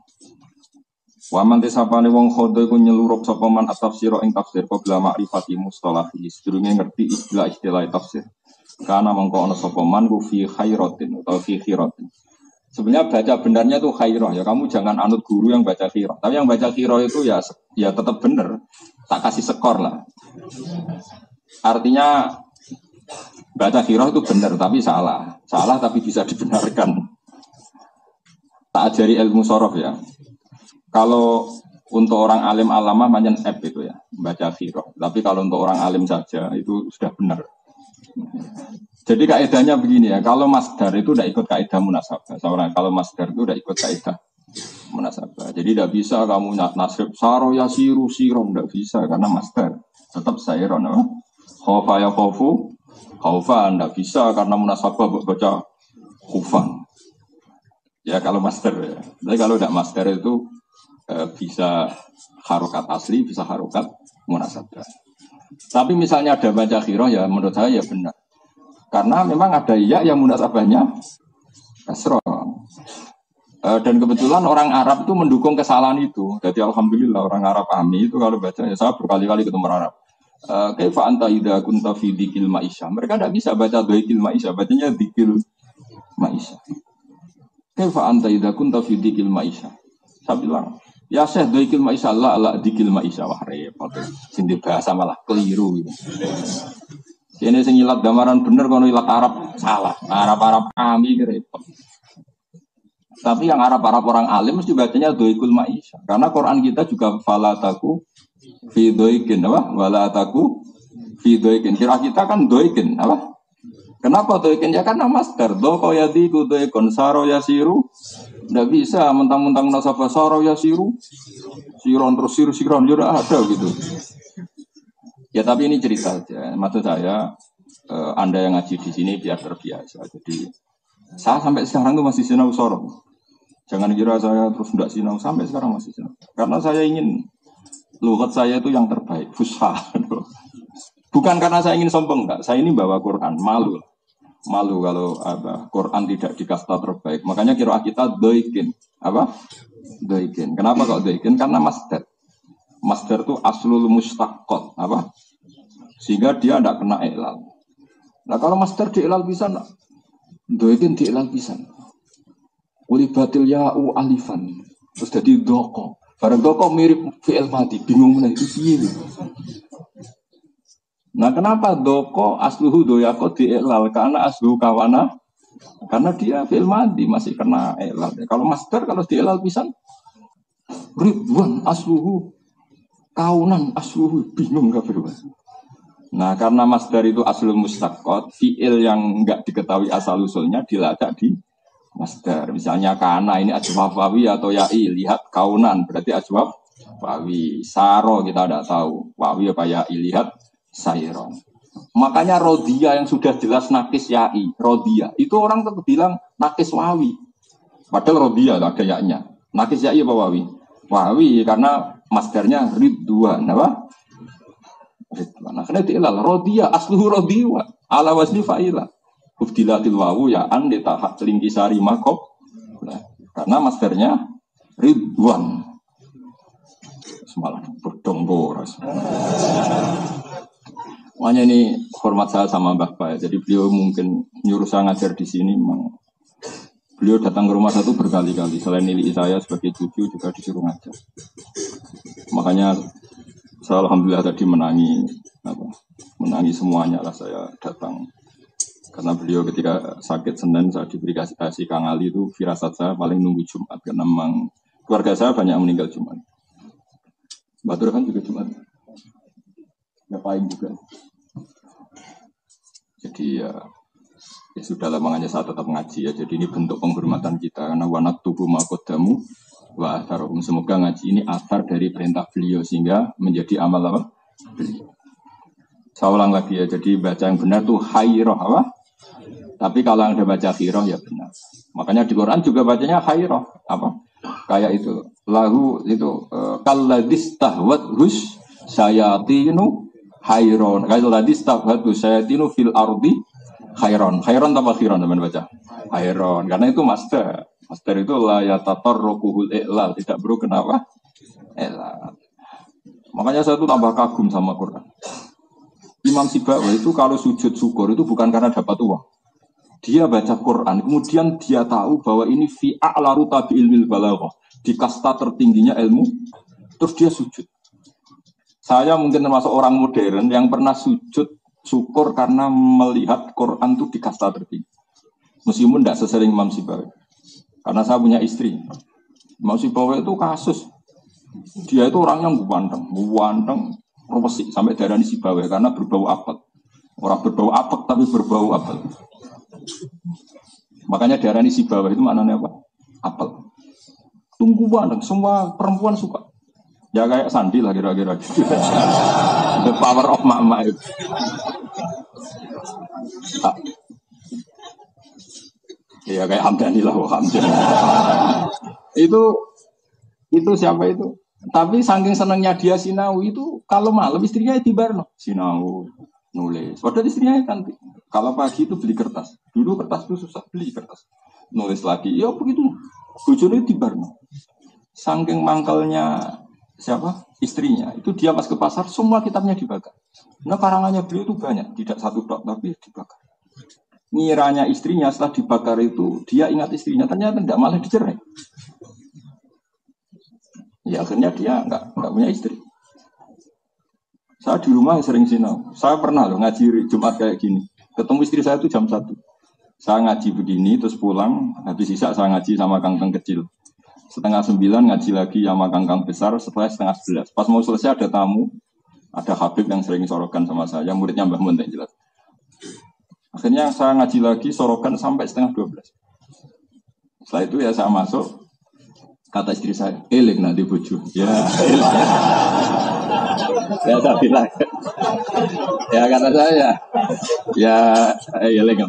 Wa man tisapane wong khodo iku nyelurup sapa man at-tafsir ing tafsir qabla ma'rifati mustalahi sedurunge ngerti istilah-istilah tafsir. Karena mengko ana sapa man ku fi khairatin atau fi khiratin. Sebenarnya baca benarnya itu khairah ya. Kamu jangan anut guru yang baca khirah. Tapi yang baca khirah itu ya tetap benar. Tak kasih skor lah. Artinya baca khirah itu benar tapi salah. Salah tapi bisa dibenarkan. Tak ajari ilmu sorof ya. Kalau untuk orang alim alamah manjen F itu ya, baca khirah. Tapi kalau untuk orang alim saja itu sudah benar. Jadi kaidahnya begini ya, kalau masdar itu tidak ikut kaidah munasabah. Kalau masdar itu tidak ikut kaidah munasabah. Jadi tidak bisa kamu nasrib saro ya siru siron, tidak bisa karena masdar tetap sayron. Khofa ya khofu, khaufa tidak bisa karena munasabah baca khufan. Ya kalau masdar ya. Tapi kalau tidak masdar itu bisa harokat asli, bisa harokat munasabah. Tapi misalnya ada baca khirah ya menurut saya ya benar. Karena memang ada iya yang munasabahnya kasroh. Dan kebetulan orang Arab itu mendukung kesalahan itu. Jadi alhamdulillah orang Arab pahami itu kalau baca ya saya berkali-kali ketemu orang Arab. Kaifa anta idza kunta fi dzikil ma'isyah. Mereka tidak bisa baca dzikil ma'isyah, bacanya dzikil ma'isyah. Kaifa anta idza kunta fi dzikil ma'isyah. Saya bilang ya Syekh dzikil ma'isyah la dzikil ma'isyah wah repot. Sing bahasa malah keliru gitu. Ini sing ilat gambaran bener kono ilat Arab salah. Arab kami repot. Tapi yang Arab orang alim mesti bacanya doikul ma'isyah. Karena Quran kita juga falataku fi doikin apa? Walataku fi doikin. Kira kita kan doikin apa? Kenapa doikin? Ya karena master. Doko yadiku doikon saro yasiru. Tidak bisa mentang-mentang nasabah saro yasiru. Siron terus siron juga ada gitu. Ya tapi ini cerita aja. Maksud saya Anda yang ngaji di sini biar terbiasa. Jadi saya sampai sekarang tuh masih sinau sorong. Jangan kira saya terus tidak sinau, sampai sekarang masih sinau. Karena saya ingin lughat saya itu yang terbaik, fusha. Bukan karena saya ingin sombong, enggak. Saya ini bawa Quran, malu kalau Quran tidak di kasta terbaik. Makanya kira kita doikin, apa? Doikin. Kenapa kok doikin? Karena masdar. Masdar itu aslul mustaqot, apa? Sehingga dia tidak kena ilal. Nah kalau masdar di ilal bisa, doikin di ilal bisa. Ulibatil ya'u alifan. Terus jadi doko. Barang doko mirip fi'il mati. Bingung mana itu piye. Nah kenapa doko asluhu doyako di'ilal? Karena asluhu kawana. Karena dia fi'il mati masih kena ilal. Kalau masdar kalau di'ilal bisa. Ridwan asluhu. Kaunan asluhu. Bingung gak berubah. Nah, karena masdar itu aslul mustaqqat, fiil yang enggak diketahui asal usulnya dilacak di masdar. Misalnya kana ini ajwaf wawi atau ya'i, lihat kaunan berarti ajwaf wawi. Saro kita tidak tahu wawi apa ya'i, lihat sayron. Makanya rodia yang sudah jelas nakis ya'i, rodia itu orang tetap bilang nakis wawi. Padahal rodia ada ya-nya. Nakis ya'i apa wawi? Wawi karena masdarnya ridwan, apa? Ridwan. Akhirnya diilal rodia asluhu rodiwa ala wasni fa'ila. Ubdilatil wawu ya an ditahak lingkisari makob. Nah, karena masdarnya ridwan. Semalam berdomboras. Makanya ini hormat saya sama Mbah Ba. Jadi beliau mungkin nyuruh saya ngajar di sini. Memang beliau datang ke rumah satu berkali-kali. Selain nilai saya sebagai cucu juga disuruh ngajar. Makanya saya alhamdulillah tadi menangi semuanya lah saya datang. Karena beliau ketika sakit Senin saya diberi kasih Kang Ali itu firasat saya paling nunggu Jumat. Karena memang keluarga saya banyak yang meninggal Jumat. Batur kan juga Jumat. Ngapain juga. Jadi ya sudah lah makanya saya tetap ngaji ya. Jadi ini bentuk penghormatan kita. Karena wanat tubuh makodamu wa atharum. Semoga ngaji ini athar dari perintah beliau sehingga menjadi amal apa? Beliau. Saya ulang lagi ya. Jadi baca yang benar tuh hayroh apa? Tapi kalau Anda baca khiroh ya benar. Makanya di Quran juga bacanya hayroh apa? Kayak itu. Lahu itu kalladis tahwat hus sayatinu hayron. Kayak ladis tahwat hus sayatinu fil ardi hayron. Hayron tambah khiron teman baca. Hayron. Karena itu master. Master itu la yatatarrukuhul i'lal. Tidak bro kenapa? I'lal. Makanya saya itu tambah kagum sama Quran. Imam Sibawi itu kalau sujud syukur itu bukan karena dapat uang. Dia baca Quran, kemudian dia tahu bahwa ini fi a'la rutabi ilmil balaghah, di kasta tertingginya ilmu, terus dia sujud. Saya mungkin termasuk orang modern yang pernah sujud syukur karena melihat Quran itu di kasta tertinggi. Meskipun tidak sesering Imam Sibawi. Karena saya punya istri. Imam Sibawi itu kasus. Dia itu orangnya ganteng, profesi sampai darah di Sibawi karena berbau apel. Orang berbau apel tapi berbau apel. Makanya darah di Sibawi itu maknanya apa? Apel. Tunggu banget, semua perempuan suka. Ya kayak Sandi lah kira-kira. The power of mama itu. Ya kayak Hamdani lah, Hamdani. Itu siapa itu? Tapi saking senangnya dia sinau itu kalau malam istrinya tibarno sinau nulis. Padahal istrinya cantik. Kalau pagi itu beli kertas. Dulu kertas itu susah beli kertas. Nulis lagi. Ya begitu. Bojone tibarno. Saking mangkalnya siapa? Istrinya. Itu dia pas ke pasar semua kitabnya dibakar. Nah karangannya beliau itu banyak, tidak satu tok tapi dibakar. Ngiranya istrinya setelah dibakar itu dia ingat istrinya ternyata tidak malah dicerai. Ya akhirnya dia nggak punya istri. Saya di rumah sering sinau. Saya pernah loh ngaji Jumat kayak gini. Ketemu istri saya itu jam 1. Saya ngaji begini terus pulang. Habis sisa saya ngaji sama kangkang kecil. 8:30 ngaji lagi sama kangkang besar. Setelah 10:30. Pas mau selesai ada tamu. Ada Habib yang sering sorokan sama saya. Muridnya Mbah Mun yang jelas. Akhirnya saya ngaji lagi sorokan sampai 11:30. Setelah itu ya saya masuk. Kata istri saya, eling nanti bojo. Ya, ya saya bilang. Ya kata saya, ya eling.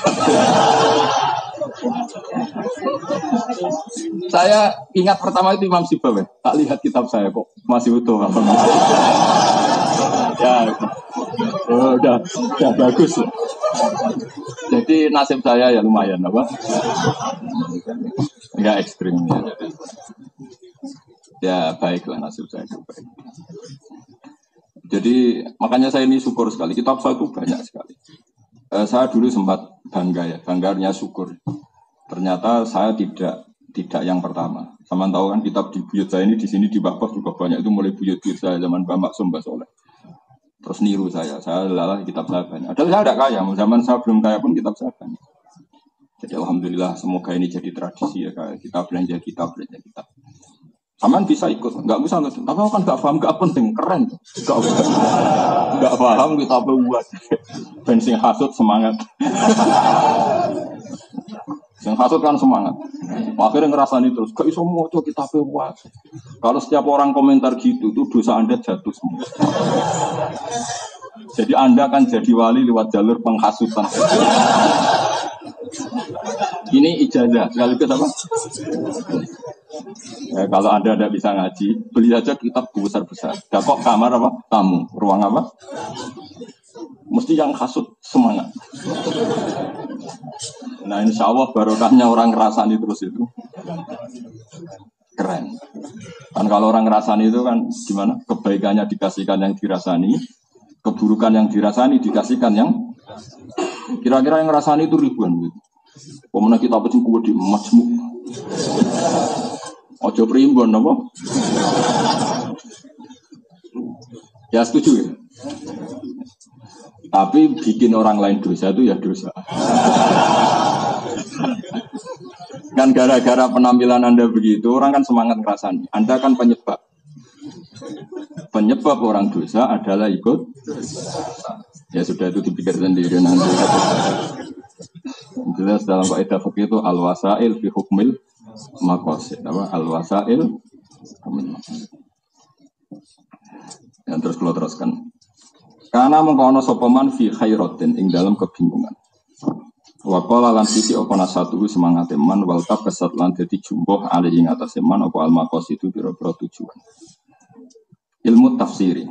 Saya ingat pertama itu Imam Sibawi. Tak lihat kitab saya kok masih utuh. Ya, udah bagus. Jadi nasib saya ya lumayan apa? Enggak ekstrim ya. Ya baiklah nasib saya itu baik. Jadi makanya saya ini syukur sekali. Kitab saya itu banyak sekali. Saya dulu sempat bangganya syukur. Ternyata saya tidak yang pertama. Sama tahu kan kitab di buyut saya ini di sini di Bapak juga banyak itu mulai buyut-buyut saya zaman Mbak Maksum Mbak Soleh. Terus niru saya lalah kitab saya banyak. Padahal saya tidak kaya, zaman saya belum kaya pun kitab saya banyak. Jadi alhamdulillah semoga ini jadi tradisi ya, kita belanja kitab. Saman bisa ikut, nggak usah nggak. Tapi aku kan nggak paham, nggak penting, keren. Nggak paham kita buat. Bensin hasut semangat. Yang hasut kan semangat. Akhirnya ngerasani terus. Gak iso moco kita buat. Kalau setiap orang komentar gitu, itu dosa Anda jatuh semua. Jadi Anda kan jadi wali lewat jalur penghasutan. Ini ijazah, sekaligus apa? Ya, kalau Anda tidak bisa ngaji, beli aja kitab besar-besar. Kok kamar apa? Tamu. Ruang apa? Mesti yang hasut semangat. Nah insya Allah barokahnya orang ngerasani terus itu keren. Kan kalau orang ngerasani itu kan gimana? Kebaikannya dikasihkan yang dirasani, keburukan yang dirasani dikasihkan yang kira-kira yang ngerasani itu ribuan gitu. Pemenang kita pecing kuat di majmuk. Ojo primbon apa? Ya setuju ya. Tapi bikin orang lain dosa itu ya dosa. Kan gara-gara penampilan Anda begitu, orang kan semangat ngerasani. Anda kan penyebab. Penyebab orang dosa adalah ikut. Ya sudah itu dipikir sendiri nanti. Jelas dalam kaidah fikih itu al-wasail fi hukmil maqasid. Apa? Al-wasail. Yang terus kalau teruskan. Karena mengkono sopaman fi khairatin ing dalam kebingungan. Waqala lan sisi apa nasatu semangat man wal tabasat lan dadi jumbuh ali ing atase man apa al maqasidu pira-pira tujuan. Ilmu tafsiri.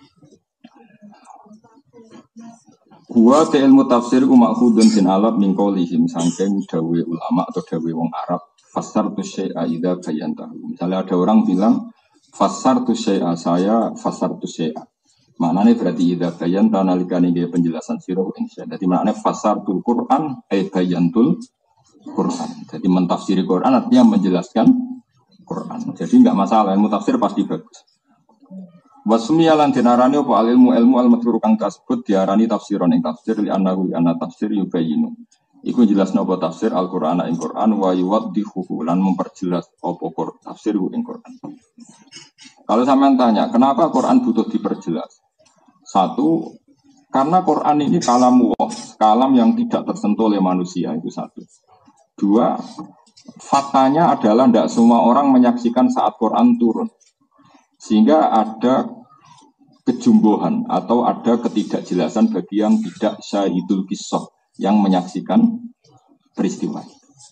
Wa ta ilmu tafsir ku makhudun tin alab min qaulihim sangking dawe ulama atau dawe wong Arab fasar tu syai'a idza bayantahu. Misalnya ada orang bilang fasar tu syai'a, saya fasar tu syai'a. Maknanya berarti idza bayanta nalikane nggih penjelasan sira ing syai'a. Dadi maknane fasartul Quran bayantul Quran. Jadi mentafsiri Quran artinya menjelaskan Quran. Jadi enggak masalah, ilmu tafsir pasti bagus. Wasmiya lan dinarani apa ilmu al-madhkur kang kasebut diarani tafsiron ing tafsir li annahu ana tafsir yubayinu. Iku jelasno apa tafsir Al-Qur'an ing Qur'an wa yuwaddihu lan memperjelas apa tafsir ing Qur'an. Kalau sampean tanya, kenapa Quran butuh diperjelas? Satu, karena Quran ini kalamullah, kalam yang tidak tersentuh oleh manusia, itu satu. Dua, faktanya adalah tidak semua orang menyaksikan saat Quran turun. Sehingga ada kejumbohan atau ada ketidakjelasan bagi yang tidak syahidul qissah, yang menyaksikan peristiwa.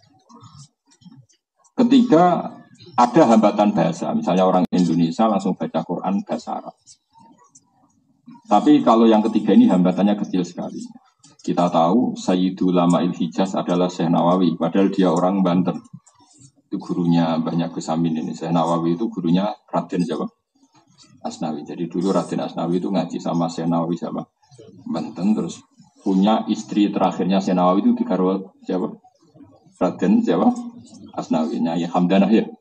Ketiga, ada hambatan bahasa. Misalnya orang Indonesia langsung baca Quran bahasa Arab. Tapi kalau yang ketiga ini hambatannya kecil sekali. Kita tahu Sayyidul Ulama'il Hijaz adalah Syekh Nawawi, padahal dia orang Banten. Itu gurunya banyak Gus Amin ini. Syekh Nawawi itu gurunya Raden siapa? Asnawi. Jadi dulu Raden Asnawi itu ngaji sama Syekh Nawawi siapa? Banten. Terus punya istri terakhirnya Syekh Nawawi itu dikarwa siapa? Raden siapa? Asnawi-nya ya Hamdanah ya.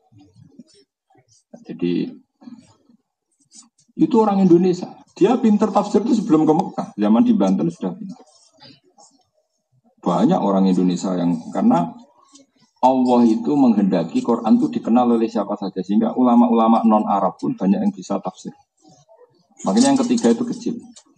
Jadi itu orang Indonesia. Dia pinter tafsir itu sebelum ke Mekah. Zaman di Banten sudah pinter. Banyak orang Indonesia yang karena Allah itu menghendaki Quran itu dikenal oleh siapa saja. Sehingga ulama-ulama non-Arab pun banyak yang bisa tafsir. Makanya yang ketiga itu kecil.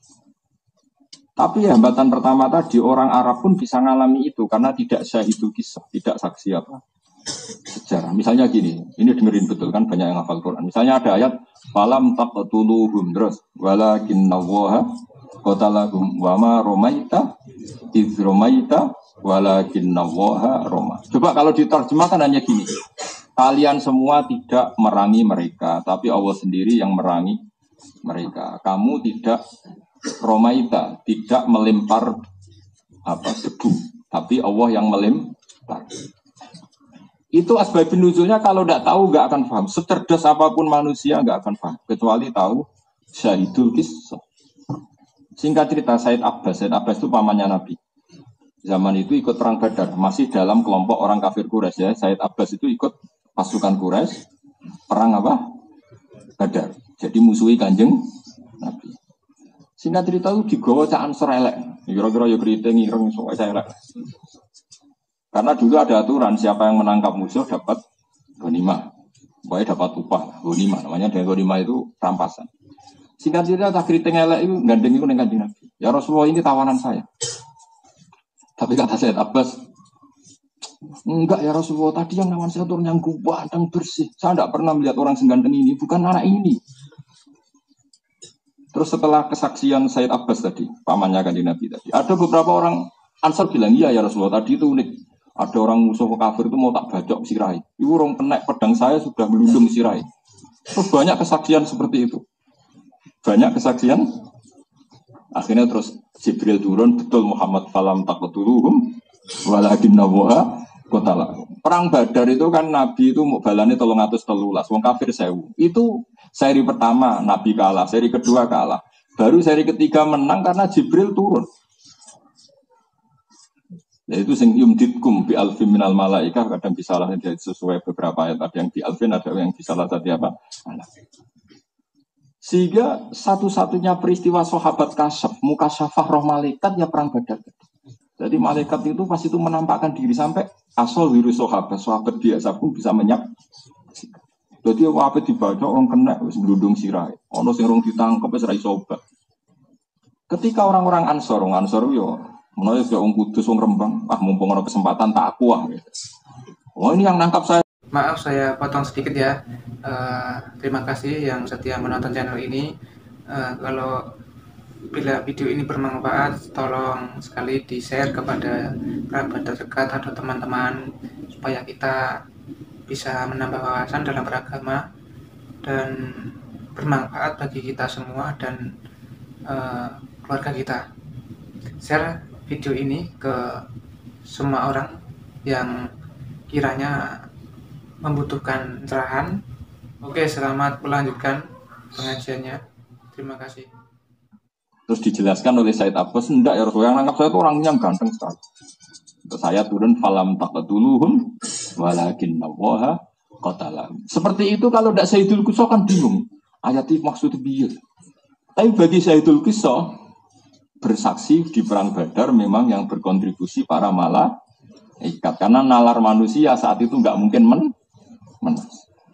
Tapi hambatan pertama tadi orang Arab pun bisa ngalami itu. Karena tidak syahidul kisah. Tidak saksi apa sejarah. Misalnya gini, ini dengerin betul kan banyak yang hafal Quran. Misalnya ada ayat falam taqtuluhum terus walakinnallaha qatalahum wa ma romaita idz romaita walakinnallaha roma. Coba kalau diterjemahkan hanya gini. Kalian semua tidak merangi mereka, tapi Allah sendiri yang merangi mereka. Kamu tidak romaita, tidak melempar debu, tapi Allah yang melempar. Itu asbabun nuzulnya kalau tidak tahu nggak akan paham. Secerdas apapun manusia nggak akan paham. Kecuali tahu syahidul qissah. Singkat cerita Said Abbas itu pamannya Nabi. Zaman itu ikut perang Badar. Masih dalam kelompok orang kafir Quraisy ya. Said Abbas itu ikut pasukan Quraisy. Perang apa? Badar. Jadi musuhi Kanjeng Nabi. Singkat cerita itu digawa cak Ansor elek. Kira-kira ya keriting, ireng, soalnya elek. Karena dulu ada aturan siapa yang menangkap musuh dapat ghanimah. Pokoknya dapat upah, ghanimah. Namanya dari ghanimah itu rampasan. Singkat cerita, tak kriting elek itu, gandeng itu dengan Nabi. Ya Rasulullah ini tawanan saya. Tapi kata Said Abbas, enggak ya Rasulullah, tadi yang nawan saya turun yang ganteng bersih. Saya tidak pernah melihat orang seganteng ini, bukan anak ini. Terus setelah kesaksian Said Abbas tadi, pamannya Kanjeng Nabi tadi, ada beberapa orang Ansar bilang, iya ya Rasulullah, tadi itu unik. Ada orang musuh kafir itu mau tak bajok sirai. Itu orang penek pedang saya sudah melundung sirai. Terus banyak kesaksian seperti itu. Banyak kesaksian. Akhirnya terus Jibril turun, betul Muhammad falam taqtuluhum walakin nawaha qatala. Perang Badar itu kan Nabi itu mau balane 313, wong kafir 1000. Itu seri pertama Nabi kalah, seri kedua kalah. Baru seri ketiga menang karena Jibril turun. Yaitu sing yumditkum bi alfin minal malaikah, kadang disalah sesuai beberapa ayat, ada yang bi alfin, ada yang disalah tadi apa? Sehingga satu-satunya peristiwa sahabat kasyaf, mukasyafah roh malaikat ya perang Badar. Jadi malaikat itu pas itu menampakkan diri sampai asal virus sahabat biasa pun bisa menyaksikan. Jadi apa dibaca orang kena wis bludung sirai. Ono sing rong ditangkep wis ra iso obah. Ketika orang-orang Ansor yo menawa wis wong Kudus wong Rembang, mumpung ana kesempatan tak aku Oh ini yang nangkap saya. Maaf saya potong sedikit ya. Terima kasih yang setia menonton channel ini. Kalau bila video ini bermanfaat, tolong sekali di-share kepada kerabat terdekat atau teman-teman supaya kita bisa menambah wawasan dalam beragama dan bermanfaat bagi kita semua dan keluarga kita. Share video ini ke semua orang yang kiranya membutuhkan cerahan. Oke, selamat melanjutkan pengajiannya. Terima kasih. Terus dijelaskan oleh Said Abbas, enggak ya Rasulullah, yang nangkap saya itu orang yang ganteng sekali. Terus saya turun falam taqtuluhum walakin nawaha qatala. Seperti itu kalau tidak Sayyidul Qisah kan bingung. Ayat itu maksudnya biar. Tapi bagi Sayyidul Qisah bersaksi di perang Badar memang yang berkontribusi para malaikat. Karena nalar manusia saat itu nggak mungkin menang.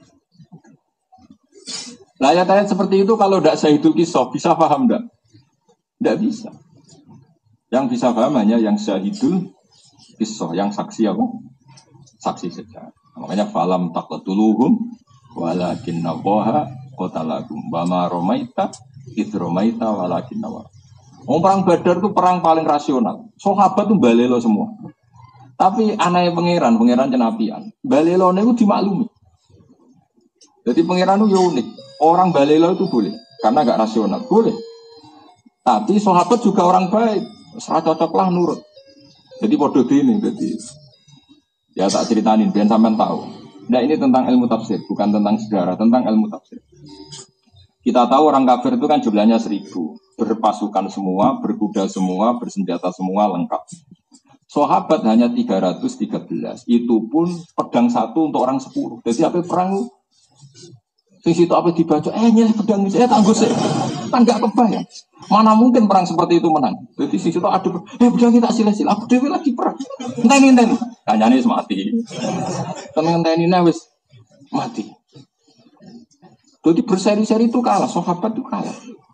Nah, ayat-ayat seperti itu kalau tidak Sayyidul Qisah bisa paham enggak? Tidak bisa. Yang bisa paham hanya yang Syahidul Qisah, yang saksi apa? Saksi saja. Makanya falam taqtuluhum walakin nawaha qatalahum wa ma ramaita id ramaita walakin nawaha. Perang Badar itu perang paling rasional. Sahabat itu balelo semua. Tapi anaknya pangeran jenapian. Balelo itu dimaklumi. Jadi pangeran itu unik. Orang balelo itu boleh. Karena gak rasional. Boleh. Tapi sahabat juga orang baik. Serah cocoklah nurut. Jadi bodoh ini. Jadi ya tak ceritain. Biar sampean tahu. Nah ini tentang ilmu tafsir. Bukan tentang sejarah. Tentang ilmu tafsir. Kita tahu orang kafir itu kan jumlahnya 1000. Berpasukan semua, berkuda semua, bersenjata semua, lengkap. Sahabat hanya 313. Itu pun pedang satu untuk orang 10. Jadi apa perang? Di situ apa dibaca? Nyelih pedang saya tangguh sih. Kan nggak kebayang. Mana mungkin perang seperti itu menang? Jadi di situ ada pedang kita sila-sila. Aku dewi lagi perang. Enteni. Kayaknya wis mati. Enteni wis mati. Jadi berseri-seri itu kalah. Sahabat itu kalah.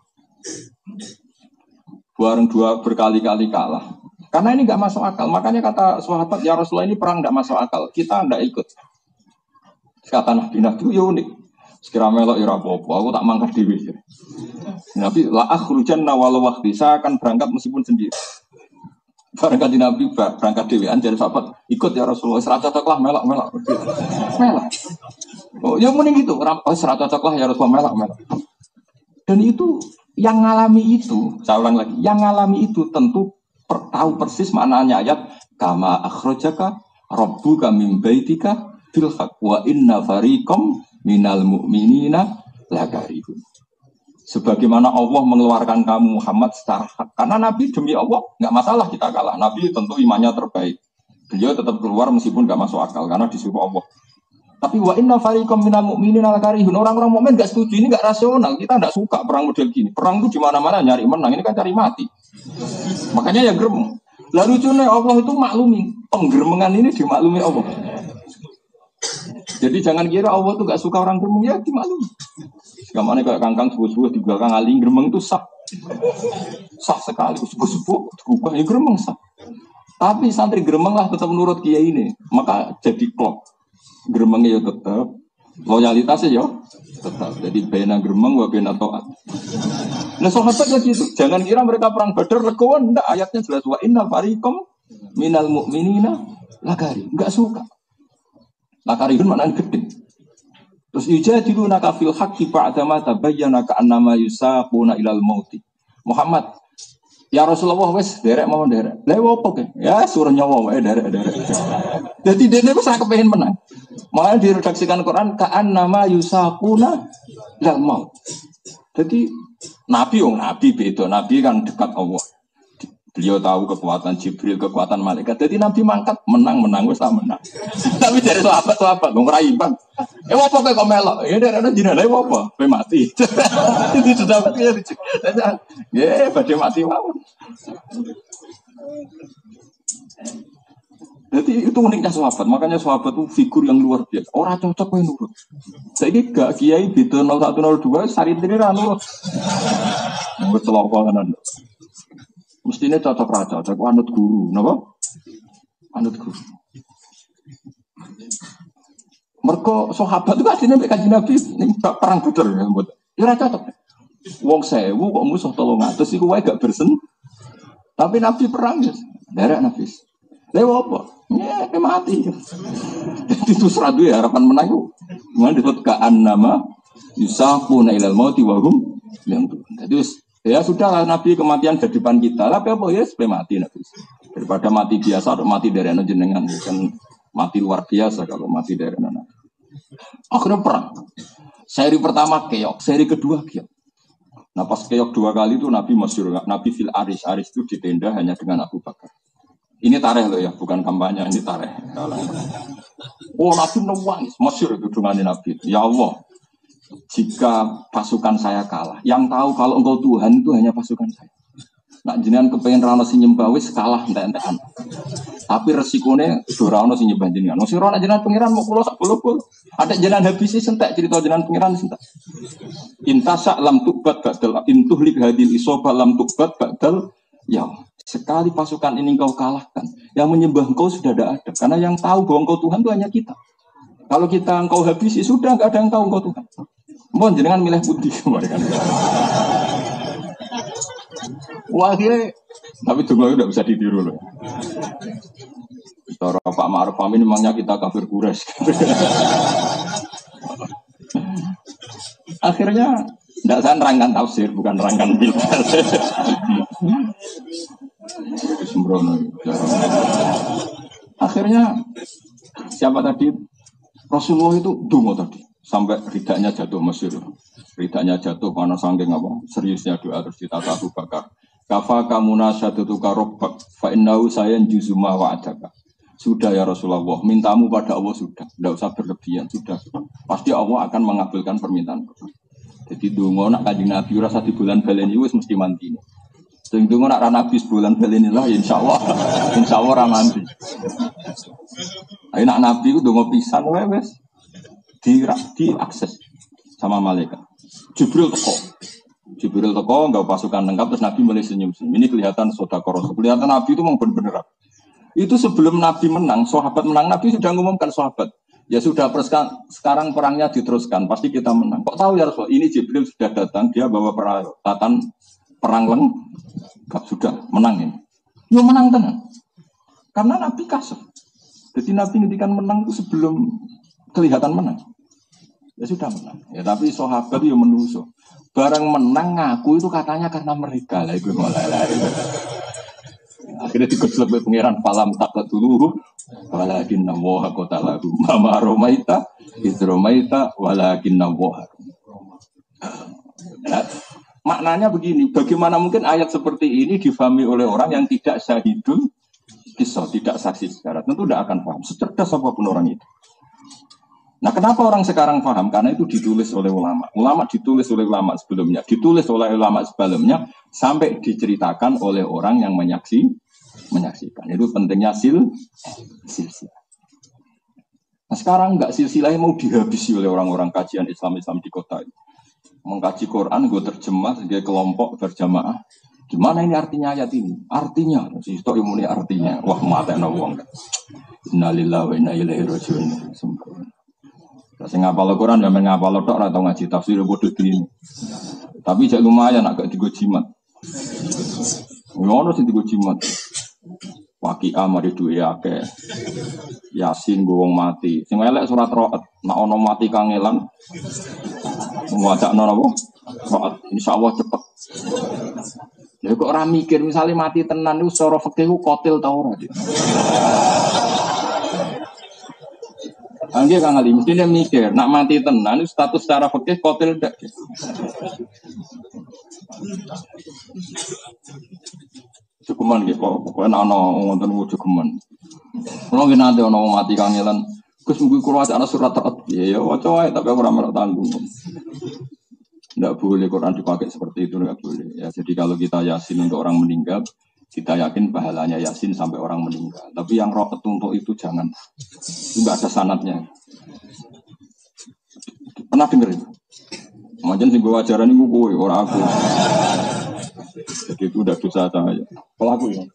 Berkali-kali kalah. Karena ini nggak masuk akal. Makanya kata sahabat, ya Rasulullah ini perang nggak masuk akal. Kita nggak ikut. Kata Nabi itu ya unik. Sekira melok ira apa-apa, aku tak mangkat dhewe. Nabi la akhrujanna walau wahdi, saya akan berangkat meskipun sendiri. Berangkat di Nabi berangkat dhewean jadi sahabat, ikut ya Rasulullah, serata cocoklah melok. Melok. Oh, ya mending gitu, serata cocoklah ya Rasulullah melok. Dan itu yang ngalami itu, saya ulang lagi, yang ngalami itu tentu tahu persis maknanya ayat kama akhrajaka rabbuka min baitika bil haqq wa inna fariqam minal mu'minina lakarihun. Sebagaimana Allah mengeluarkan kamu Muhammad secara hak. Karena Nabi demi Allah nggak masalah kita kalah. Nabi tentu imannya terbaik. Beliau tetap keluar meskipun nggak masuk akal karena disuruh Allah. Tapi wa inna fariqam minal mu'minina lakarihun. Orang-orang mukmin nggak setuju, ini nggak rasional. Kita nggak suka perang model gini. Perang itu di mana-mana nyari menang, ini kan cari mati. Makanya ya gerem. Lalu lucunya Allah itu maklumi. Penggeremengan ini dimaklumi Allah. Jadi jangan kira Allah tuh gak suka orang gremeng ya dimaklumi. Kamane kayak kangkang subuh-subuh di belakang aling gremeng itu sah. Sah sekali subuh-subuh berubah ya gremeng sah. Tapi santri gremeng lah tetap menurut kiai ini. Maka jadi klop. Gremengnya ya tetap, loyalitasnya ya tetap. Jadi bena gremeng wa bena taat. Nah sahabat lagi itu, jangan kira mereka perang Badar legowo, ndak, ayatnya jelas wa inna fariqam minal mu'minina lagari, enggak suka. Lagari itu maknanya gede. Terus yujadiluna ka fil haqqi ba'da ma tabayyana ka annama yusaquna ilal mauti. Muhammad, ya Rasulullah wis derek mau derek. Lha opo ke? Ya suruh nyawa wae derek. Jadi dene wis ora kepengin menang. Malah diredaksikan Quran ka annama yusaquna ilal maut. Jadi Nabi beda. Nabi kan dekat Allah. Beliau tahu kekuatan Jibril, kekuatan malaikat. Jadi Nabi mangkat, menang, wis lah menang. Tapi dari sahabat, dong raiban. Apa kok melok? Ya dari ada jinak, apa? Kowe mati. Itu sudah mati. Ya, badhe mati mawon. Jadi itu uniknya sahabat. Makanya sahabat itu figur yang luar biasa. Orang cocok kowe nurut. Saiki gak kiai beda 0102 sari-sari ra nurut. Wis lawangan. Mestinya cocok raja, cocok anut guru, napa? Anut guru. Mergo sahabat itu asline mek Kanjeng Nabi ning perang Badar ya, mboten. Ya ora cocok. Wong 1000 kok musuh 300 iku wae gak bersen. Tapi Nabi perang ya, derek Nabi. Lha apa? Ya mati. Itu seradu ya harapan menang itu. Mun disebut ka'an nama yusaquna ilal mauti wa hum yang tuh. Jadi ya sudah Nabi kematian di depan kita. Tapi apa ya supaya mati Nabi. Daripada mati biasa atau mati dari anak jenengan bukan mati luar biasa kalau mati dari anak. Akhirnya perang. Seri pertama keok, seri kedua keok. Nah pas keok 2 kali itu Nabi masyhur, Nabi fil aris itu di tenda hanya dengan Abu Bakar. Ini tareh loh ya, bukan kampanye, ini tareh. Oh Nabi nangis, masyhur itu dengan Nabi. Ya Allah, jika pasukan saya kalah, yang tahu kalau engkau Tuhan itu hanya pasukan saya. Nak jenengan kepengen rano si nyembah wis kalah entek-entekan. Tapi resikonya ora ono sing nyembah jenengan. Wong sing ora jenengan pangeran mau kula sak bolo-bolo. Ada jenengan habisi sentek cerita jenengan pangeran sentek. Intasa lam tubat badal intuh lik hadil isoba lam tubat badal ya. Sekali pasukan ini engkau kalahkan, yang menyembah engkau sudah tidak ada. Karena yang tahu bahwa engkau Tuhan itu hanya kita. Kalau kita engkau habisi sudah enggak ada yang tahu engkau Tuhan. Mohon jenengan milih putih kemarin. Wah akhirnya, tapi tunggu tidak bisa ditiru loh. Cara Pak Ma'ruf Amin memangnya kita kafir Quraisy. Akhirnya, tidak saya nerangkan tafsir, bukan nerangkan bilal. Akhirnya, siapa tadi? Rasulullah itu dungo tadi. Sampai ridaknya jatuh masyhur. Ridaknya jatuh karena saking apa? Seriusnya doa terus ditata Abu Bakar. Kafa kamuna syadatuka rabbak fa innahu sayan juzuma wa'adaka. Sudah ya Rasulullah, mintamu pada Allah sudah, tidak usah berlebihan, sudah. Pasti Allah akan mengabulkan permintaan. Jadi donga nak Kanjeng Nabi rasa di bulan baleni wis mesti mandi. Sing donga nak Nabi bulan baleni lah insyaallah ra mandi. Ayo nak Nabi ku donga pisan wae wis diakses sama malaikat. Jibril teko enggak pasukan lengkap terus Nabi mulai senyum-senyum. Ini kelihatan sedekah Rasul. Kelihatan Nabi itu memang benar-benar. Itu sebelum Nabi menang, sahabat menang, Nabi sudah mengumumkan sahabat. Ya sudah sekarang perangnya diteruskan, pasti kita menang. Kok tahu ya Rasul? Ini Jibril sudah datang, dia bawa peralatan perang lengkap sudah menang ini. Ya menang tenang. Karena Nabi kasih. Jadi Nabi ngendikan menang itu sebelum kelihatan menang. Ya sudah menang. Ya tapi sahabat itu menuso. Barang menang ngaku itu katanya karena mereka lah itu mulai. Akhirnya dikeslep pengiran palam tak dulu. Walakin nawaha kota lagu mama romaita isromaita walakin nawaha. Maknanya begini, bagaimana mungkin ayat seperti ini difahami oleh orang yang tidak syahidul kisah, tidak saksi sejarah, tentu tidak akan paham. Secerdas apapun orang itu. Nah, kenapa orang sekarang paham? Karena itu ditulis oleh ulama. Ulama ditulis oleh ulama sebelumnya, ditulis oleh ulama sebelumnya, sampai diceritakan oleh orang yang menyaksikan. Itu pentingnya silsilah. Nah, sekarang enggak, silsilahnya mau dihabisi oleh orang-orang kajian Islam di kota ini. Mengkaji Quran, gue terjemah sebagai kelompok berjamaah. Gimana ini artinya ayat ini? Artinya, si itu ilmu ini artinya. Wah, mata wong. Innalillahi wa inna ilaihi raji'un. Sempurna. Saya ngapal Quran, ya ngapal tok atau ngaji tafsir bodoh ini. Tapi jak lumayan agak digo jimat. Ngono sing digo jimat. Waqi'ah mari duwe akeh. Yasin go wong mati. Sing elek surat Ra'd. Nek ana mati kangelan ngwacakno napa? Ra'd. Insyaallah cepet. Lha kok ora mikir misale mati tenan niku secara fikih ku qatil ta ora. Angge Kang Ali mesti dia mikir nak mati tenan itu status secara fikih qatil ndak. Cukuman gitu, pokoknya ana wonten cukuman. Kalau nggih nanti ana mati kangelan, Gus mungkin kulo ana surat Ra'd. Ya waca wae tapi ora melok tanggung. Ndak boleh Quran dipakai seperti itu, nggak boleh. Ya jadi kalau kita yasin untuk orang meninggal, kita yakin pahalanya yasin sampai orang meninggal. Tapi yang Ra'd untuk itu jangan. Itu nggak ada sanadnya. Pernah denger itu? Macam sing gue ajaran ini gue orang aku. Jadi itu udah dosa saya. Pelaku ya.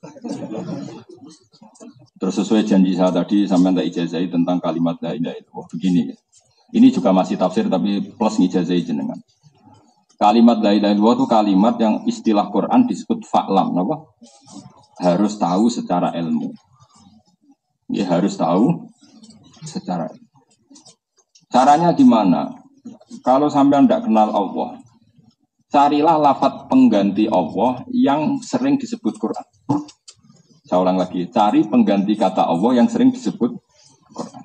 Terus sesuai janji saya tadi sampai tak ijazahi tentang kalimat la ilaha illallah. Begini ya. Ini juga masih tafsir tapi plus ngijazahi jenengan. Kalimat la ilaha illallah itu kalimat yang istilah Quran disebut fa'lam, apa? Harus tahu secara ilmu. Ya harus tahu secara ilmu. Caranya gimana? Kalau sampai tidak kenal Allah, carilah lafadz pengganti Allah yang sering disebut Quran. Saya ulang lagi, cari pengganti kata Allah yang sering disebut Quran.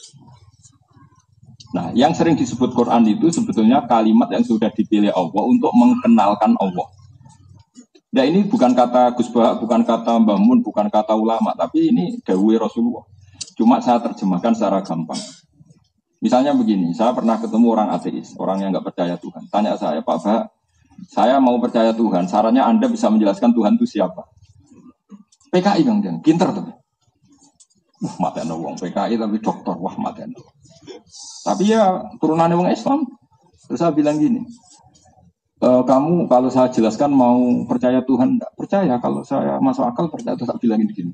Nah, yang sering disebut Quran itu sebetulnya kalimat yang sudah dipilih Allah untuk mengenalkan Allah. Nah, ini bukan kata Gus Bah, bukan kata Mbah Mun, bukan kata ulama, tapi ini dawuh Rasulullah. Cuma saya terjemahkan secara gampang. Misalnya begini, saya pernah ketemu orang ateis, orang yang nggak percaya Tuhan. Tanya saya, Pak Bah, saya mau percaya Tuhan, sarannya Anda bisa menjelaskan Tuhan itu siapa? PKI Kang Jeng, pinter tuh. Mateno wong PKI tapi dokter, wah mateno. Tapi ya turunannya wong Islam. Terus saya bilang gini, kamu kalau saya jelaskan mau percaya Tuhan enggak? Percaya, kalau saya masuk akal percaya. Terus saya bilangin begini,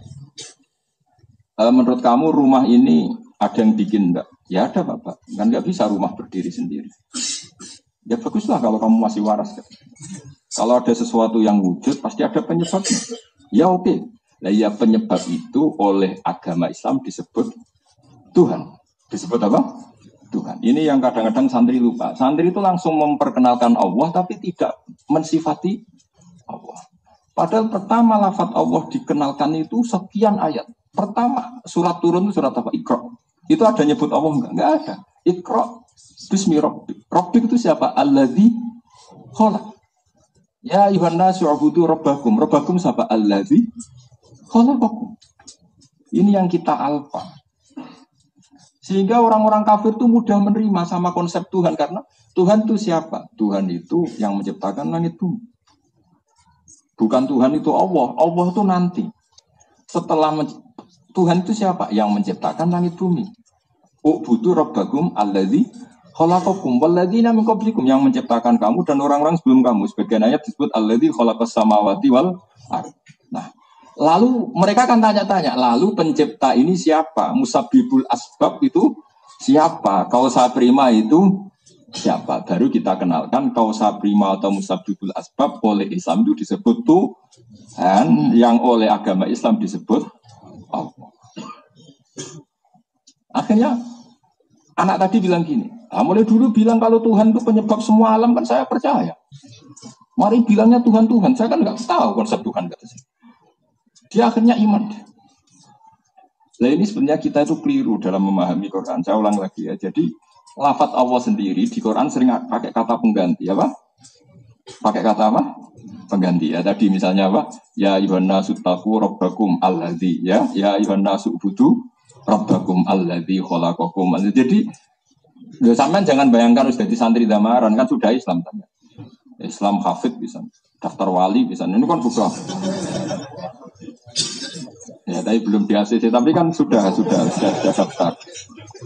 menurut kamu rumah ini ada yang bikin enggak? Ya ada Bapak, kan nggak bisa rumah berdiri sendiri. Ya baguslah kalau kamu masih waras. Kalau ada sesuatu yang wujud pasti ada penyebabnya. Ya oke. Nah ya penyebab itu oleh agama Islam disebut Tuhan. Disebut apa? Tuhan. Ini yang kadang-kadang santri lupa. Santri itu langsung memperkenalkan Allah tapi tidak mensifati Allah. Padahal pertama lafadz Allah dikenalkan itu sekian ayat. Pertama surat turun itu surat apa? Iqra. Itu ada nyebut Allah enggak? Enggak ada. Iqra bismi rabbik. Rabbik itu siapa? Alladzi khalaq. Ya ayuhan nasu ubudu rabbakum. Rabbakum siapa? Alladzi khalaqakum. Ini yang kita alfa. Sehingga orang-orang kafir itu mudah menerima sama konsep Tuhan karena Tuhan itu siapa? Tuhan itu yang menciptakan langit bumi. Bukan Tuhan itu Allah. Allah itu nanti. Setelah Tuhan itu siapa? Yang menciptakan langit bumi. Ubudu rabbakum alladzi khalaqakum walladzina min qablikum, yang menciptakan kamu dan orang-orang sebelum kamu. Sebagian ayat disebut alladzi khalaqas samawati wal ardh. Nah, lalu mereka akan tanya-tanya, lalu pencipta ini siapa? Musabbibul asbab itu siapa? Kausa prima itu siapa? Baru kita kenalkan kausa prima atau musabbibul asbab oleh Islam itu disebut Tuhan, yang oleh agama Islam disebut Allah. Akhirnya anak tadi bilang gini, mulai dulu bilang kalau Tuhan itu penyebab semua alam kan saya percaya. Mari bilangnya Tuhan, saya kan nggak tahu konsep Tuhan kata saya. Dia akhirnya iman. Nah ini sebenarnya kita itu keliru dalam memahami Quran. Saya ulang lagi ya. Jadi lafadz Allah sendiri di Quran sering pakai kata pengganti, apa? Pakai kata apa? Pengganti ya. Tadi misalnya apa? Ya ayyuhan nasu taqu rabbakum alladzi, ya ayyuhan nasu ubudu rabbakum alladzi khalaqakum. Jadi sampean jangan bayangkan harus jadi santri damaran, kan sudah Islam tanya. Islam hafid bisa, daftar wali bisa. Ini kan bukan. Ya, tapi belum di ACC, tapi kan sudah daftar.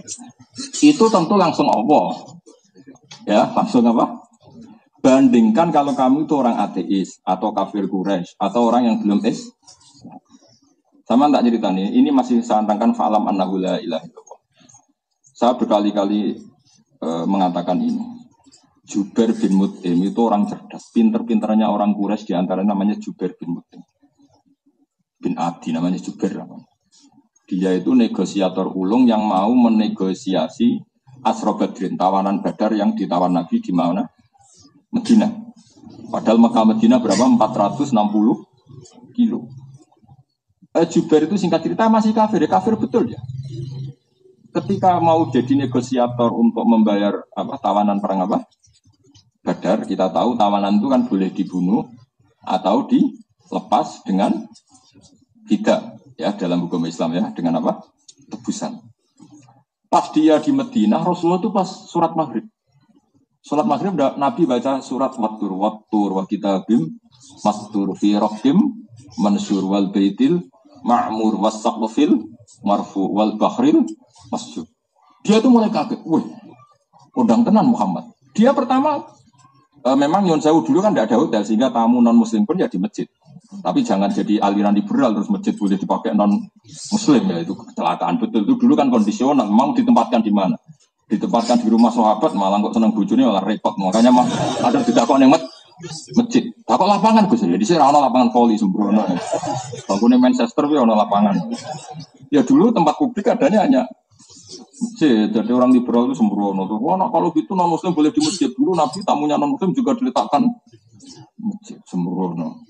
itu tentu langsung Allah. Ya, langsung apa? Bandingkan kalau kamu itu orang ateis atau kafir Quraisy atau orang yang belum sama tak cerita nih, ini masih saya antangkan fa'lam annahu la ilaha illallah. Saya berkali-kali mengatakan ini. Jubair bin Mut'im itu orang cerdas, pinter-pinternya orang Quraisy di antara namanya Jubair bin Mut'im. Bin Adi namanya Jubair. Dia itu negosiator ulung yang mau menegosiasi Asra Badrin, tawanan Badar yang ditawan Nabi di mana? Medina. Padahal Mekah Medina berapa? 460 kilo. Jubair itu singkat cerita masih kafir, kafir betul ya. Ketika mau jadi negosiator untuk membayar tawanan perang Badar, kita tahu tawanan itu kan boleh dibunuh atau dilepas dengan tidak ya dalam hukum Islam ya dengan tebusan. Pas dia di Madinah, Rasulullah itu pas surat maghrib. Surat maghrib Nabi baca surat wattur wa kitabim mastur fi raqim mansur wal baitil ma'mur was saqfil marfu wal bahril masjud. Dia itu mulai kaget. Wih, undang tenan Muhammad. Dia pertama memang Nyon Sewu dulu kan tidak ada hotel sehingga tamu non muslim pun ya di masjid. Tapi jangan jadi aliran liberal terus masjid boleh dipakai non muslim ya itu kecelakaan betul. Itu dulu kan kondisional. Mau ditempatkan di mana? Ditempatkan di rumah sahabat malah kok seneng bojone malah repot. Makanya mah ada ditakon yang masjid. Takut lapangan Gus ya. Di sini ana lapangan voli sembrono. Bangunnya Manchester ya ana lapangan. Ya dulu tempat publik adanya hanya masjid. Jadi orang liberal itu sembrono. Wah, kalau gitu non muslim boleh di masjid dulu. Nabi tamunya non muslim juga diletakkan masjid sembrono.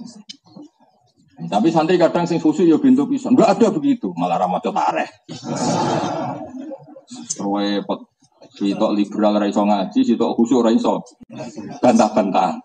Tapi santri kadang sing susu ya bintu pisan. Enggak ada begitu, malah ramaca tareh. Repot. Sitok liberal ra iso ngaji, sitok khusyuk ra iso. Bantah-bantah.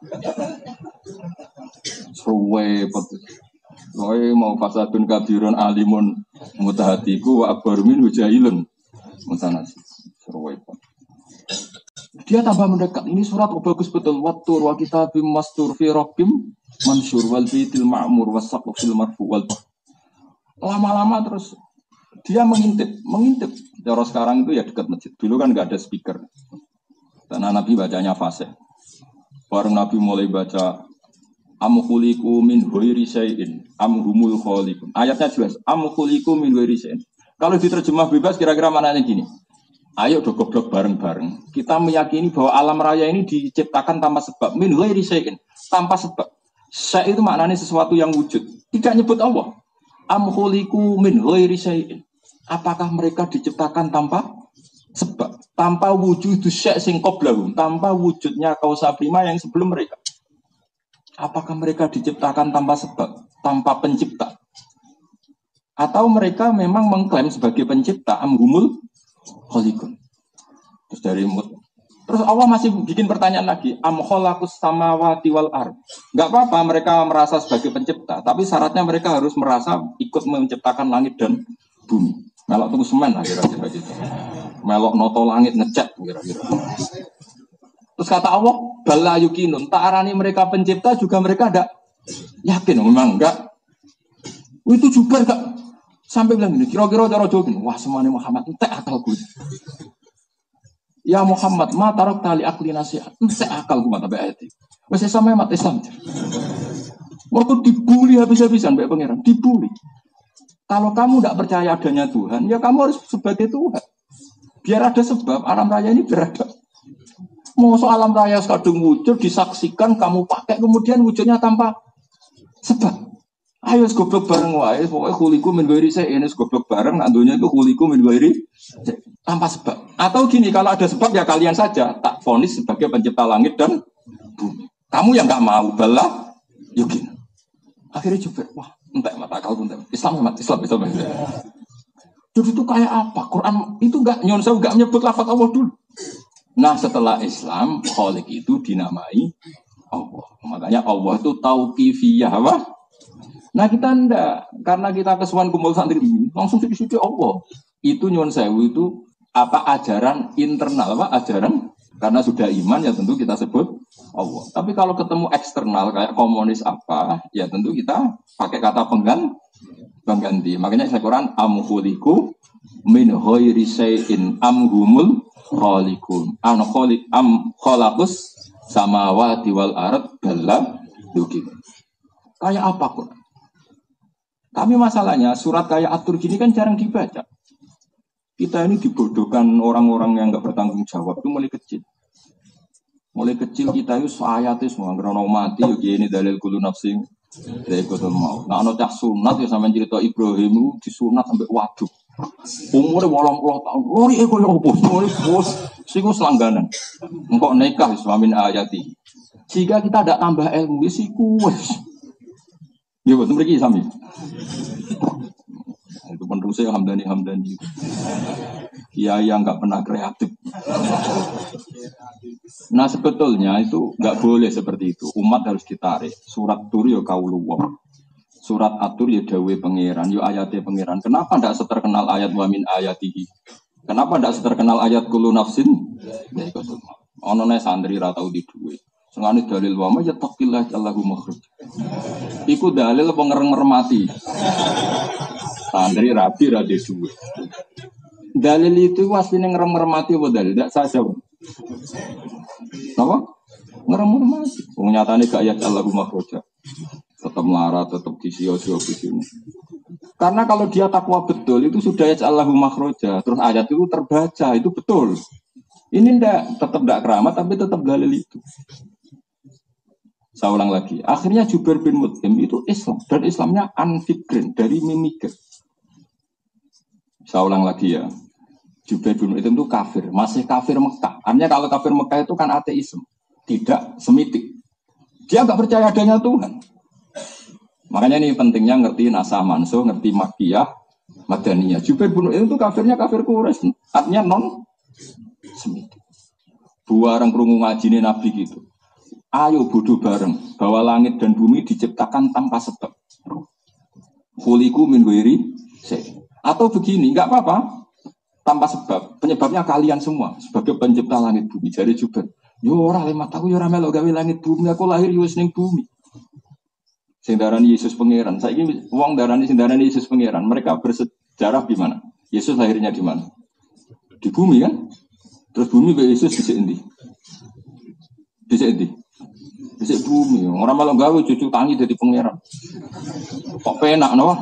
Repot. Kowe mau fasadun kabirun alimun mutahatiku wa akbar min hujailun. Musanas. Repot. Dia tambah mendekat. Ini surat bagus betul. Wattur wa kitabim mastur fi raqim mansur wal baitil ma'mur was saqfil marfu wal. Lama-lama terus dia mengintip. Cara sekarang itu ya dekat masjid. Dulu kan enggak ada speaker. Karena Nabi bacanya fasih. Baru Nabi mulai baca am khuliqu min ghairi syai'in am humul khaliqun. Ayatnya jelas am khuliqu min ghairi syai'in. Kalau diterjemah bebas kira-kira maknanya gini. Ayo do goblok bareng-bareng. Kita meyakini bahwa alam raya ini diciptakan tanpa sebab. Min ghairi syai'in, tanpa sebab. Syai' itu maknanya sesuatu yang wujud. Tidak nyebut Allah. Am khuliqu min ghairi syai'in. Apakah mereka diciptakan tanpa sebab? Tanpa wujud syai' sing qablahum, tanpa wujudnya kausa prima yang sebelum mereka. Apakah mereka diciptakan tanpa sebab, tanpa pencipta? Atau mereka memang mengklaim sebagai pencipta am humul khaliqun. Terus terus Allah masih bikin pertanyaan lagi, am khalaqus samawati wal ard. Enggak apa-apa mereka merasa sebagai pencipta, tapi syaratnya mereka harus merasa ikut menciptakan langit dan bumi. Melok tunggu semen lah kira-kira gitu. Melok noto langit ngecat kira-kira. Terus kata Allah, bala yukinun, tak arani mereka pencipta juga mereka ada yakin memang enggak. Itu Jubair enggak sampai bilang gini, kira-kira cara jawab gini, wah semuanya Muhammad, entek akal gue. Ya Muhammad, ma tarok tali akli nasihat, entek akal gue mata ayat itu. Masih sama mat Islam. Waktu dibully habis-habisan baik pangeran, dibully. Kalau kamu tidak percaya adanya Tuhan, ya kamu harus sebagai Tuhan. Biar ada sebab, alam raya ini berada. Mau soal alam raya sekadung wujud, disaksikan, kamu pakai, kemudian wujudnya tanpa sebab. Ayo goblok bareng wae, pokoknya khuliku min ghairi syai'in, goblok bareng, nandunya itu khuliku min ghairi tanpa sebab. Atau gini, kalau ada sebab ya kalian saja, tak vonis sebagai pencipta langit dan bumi. Kamu yang nggak mau, bala, yukin. Akhirnya Jubair, wah, entek mata akal pun Islam. Dulu itu kayak apa? Quran itu enggak Nyon Sewu enggak menyebut lafaz Allah dulu. Nah, setelah Islam, Khaliq itu dinamai Allah. Makanya Allah itu tauqifiyah apa? Nah, kita enggak, karena kita kesuwan kumpul santri ini, langsung sithik Allah. Itu Nyon Sewu itu ajaran internal ajaran karena sudah iman ya tentu kita sebut Allah. Tapi kalau ketemu eksternal kayak komunis ya tentu kita pakai kata pengganti. Makanya saya Quran am khuliqu min ghairi syai'in am humul khaliqun an khaliq am khalaqus samawati wal ard bala yukin. Kayak apa kok? Tapi masalahnya surat kayak atur gini kan jarang dibaca. Kita ini dibodohkan orang-orang yang enggak bertanggung jawab itu mulai kecil. Mulai kecil kita itu ayatnya semua ngerono mati yo ini dalil kulo nafsi Rekodol mau. Nah, ana cah sunat ya sampean cerita Ibrahim itu disunat sampai waduk. Umure 80 tahun. Lori koyo opo? Lori bos. Siku selangganan. Engkok nikah suamin ayati. Jika kita tidak tambah ilmu wis iku wis. Ya betul mriki sami. Itu penerusnya Hamdani. Kiai yang nggak pernah kreatif. Nah sebetulnya itu nggak boleh seperti itu. Umat harus ditarik. Surat Tur ya kauluwah. Surat Atur ya dawe pangeran. Ya ayatnya pangeran. Kenapa tidak seterkenal ayat wamin ayatihi? Kenapa tidak seterkenal ayat kulu nafsin? Ya itu semua. Onone santri ratau di duwe. Sengane dalil wama ya taqillah Allahu makhraj. Iku dalil pengereng mermati. Santri rapi rade duwe. Dalil itu aslinya ngerem-ngeremati apa dalil? Tidak saja. Apa? Ngerem-ngeremati. Nyatanya gak ayat Allahumma khoja. Tetap melarat, tetap disio-sio begini. Karena kalau dia takwa betul, itu sudah ayat Allahumma khoja. Terus ayat itu terbaca, itu betul. Ini tetap tidak keramat, tapi tetap dalil itu. Saya ulang lagi. Akhirnya Jubair bin Mut'im itu Islam. Dan Islamnya anfikrin, dari mimikir. Saya ulang lagi ya. Jubair bin Mut'im itu kafir, masih kafir Mekah. Artinya kalau kafir Mekah itu kan ateisme, tidak semitik. Dia nggak percaya adanya Tuhan. Makanya ini pentingnya ngerti nasah mansuh, ngerti makiyah, madaniyah. Jubair bin Mut'im itu kafirnya kafir Quraisy, artinya non semitik. Buareng krungu ngajine Nabi gitu. Ayo bodoh bareng bahwa langit dan bumi diciptakan tanpa sebab. Khuliqu min ghairi syai'. Atau begini, nggak apa-apa. Tanpa sebab, penyebabnya kalian semua sebagai pencipta langit bumi. Jadi juga, yo ora lemat aku yo ora melok gawe langit bumi, aku lahir yo wis ning bumi. Sing darani Yesus pangeran. Saiki wong darani sing darani Yesus pangeran, mereka bersejarah di mana? Yesus lahirnya di mana? Di bumi kan? Terus bumi be Yesus dhisik endi? Dhisik endi? Dhisik bumi. Ora melok gawe cucu tangi dadi pangeran. Kok penak no?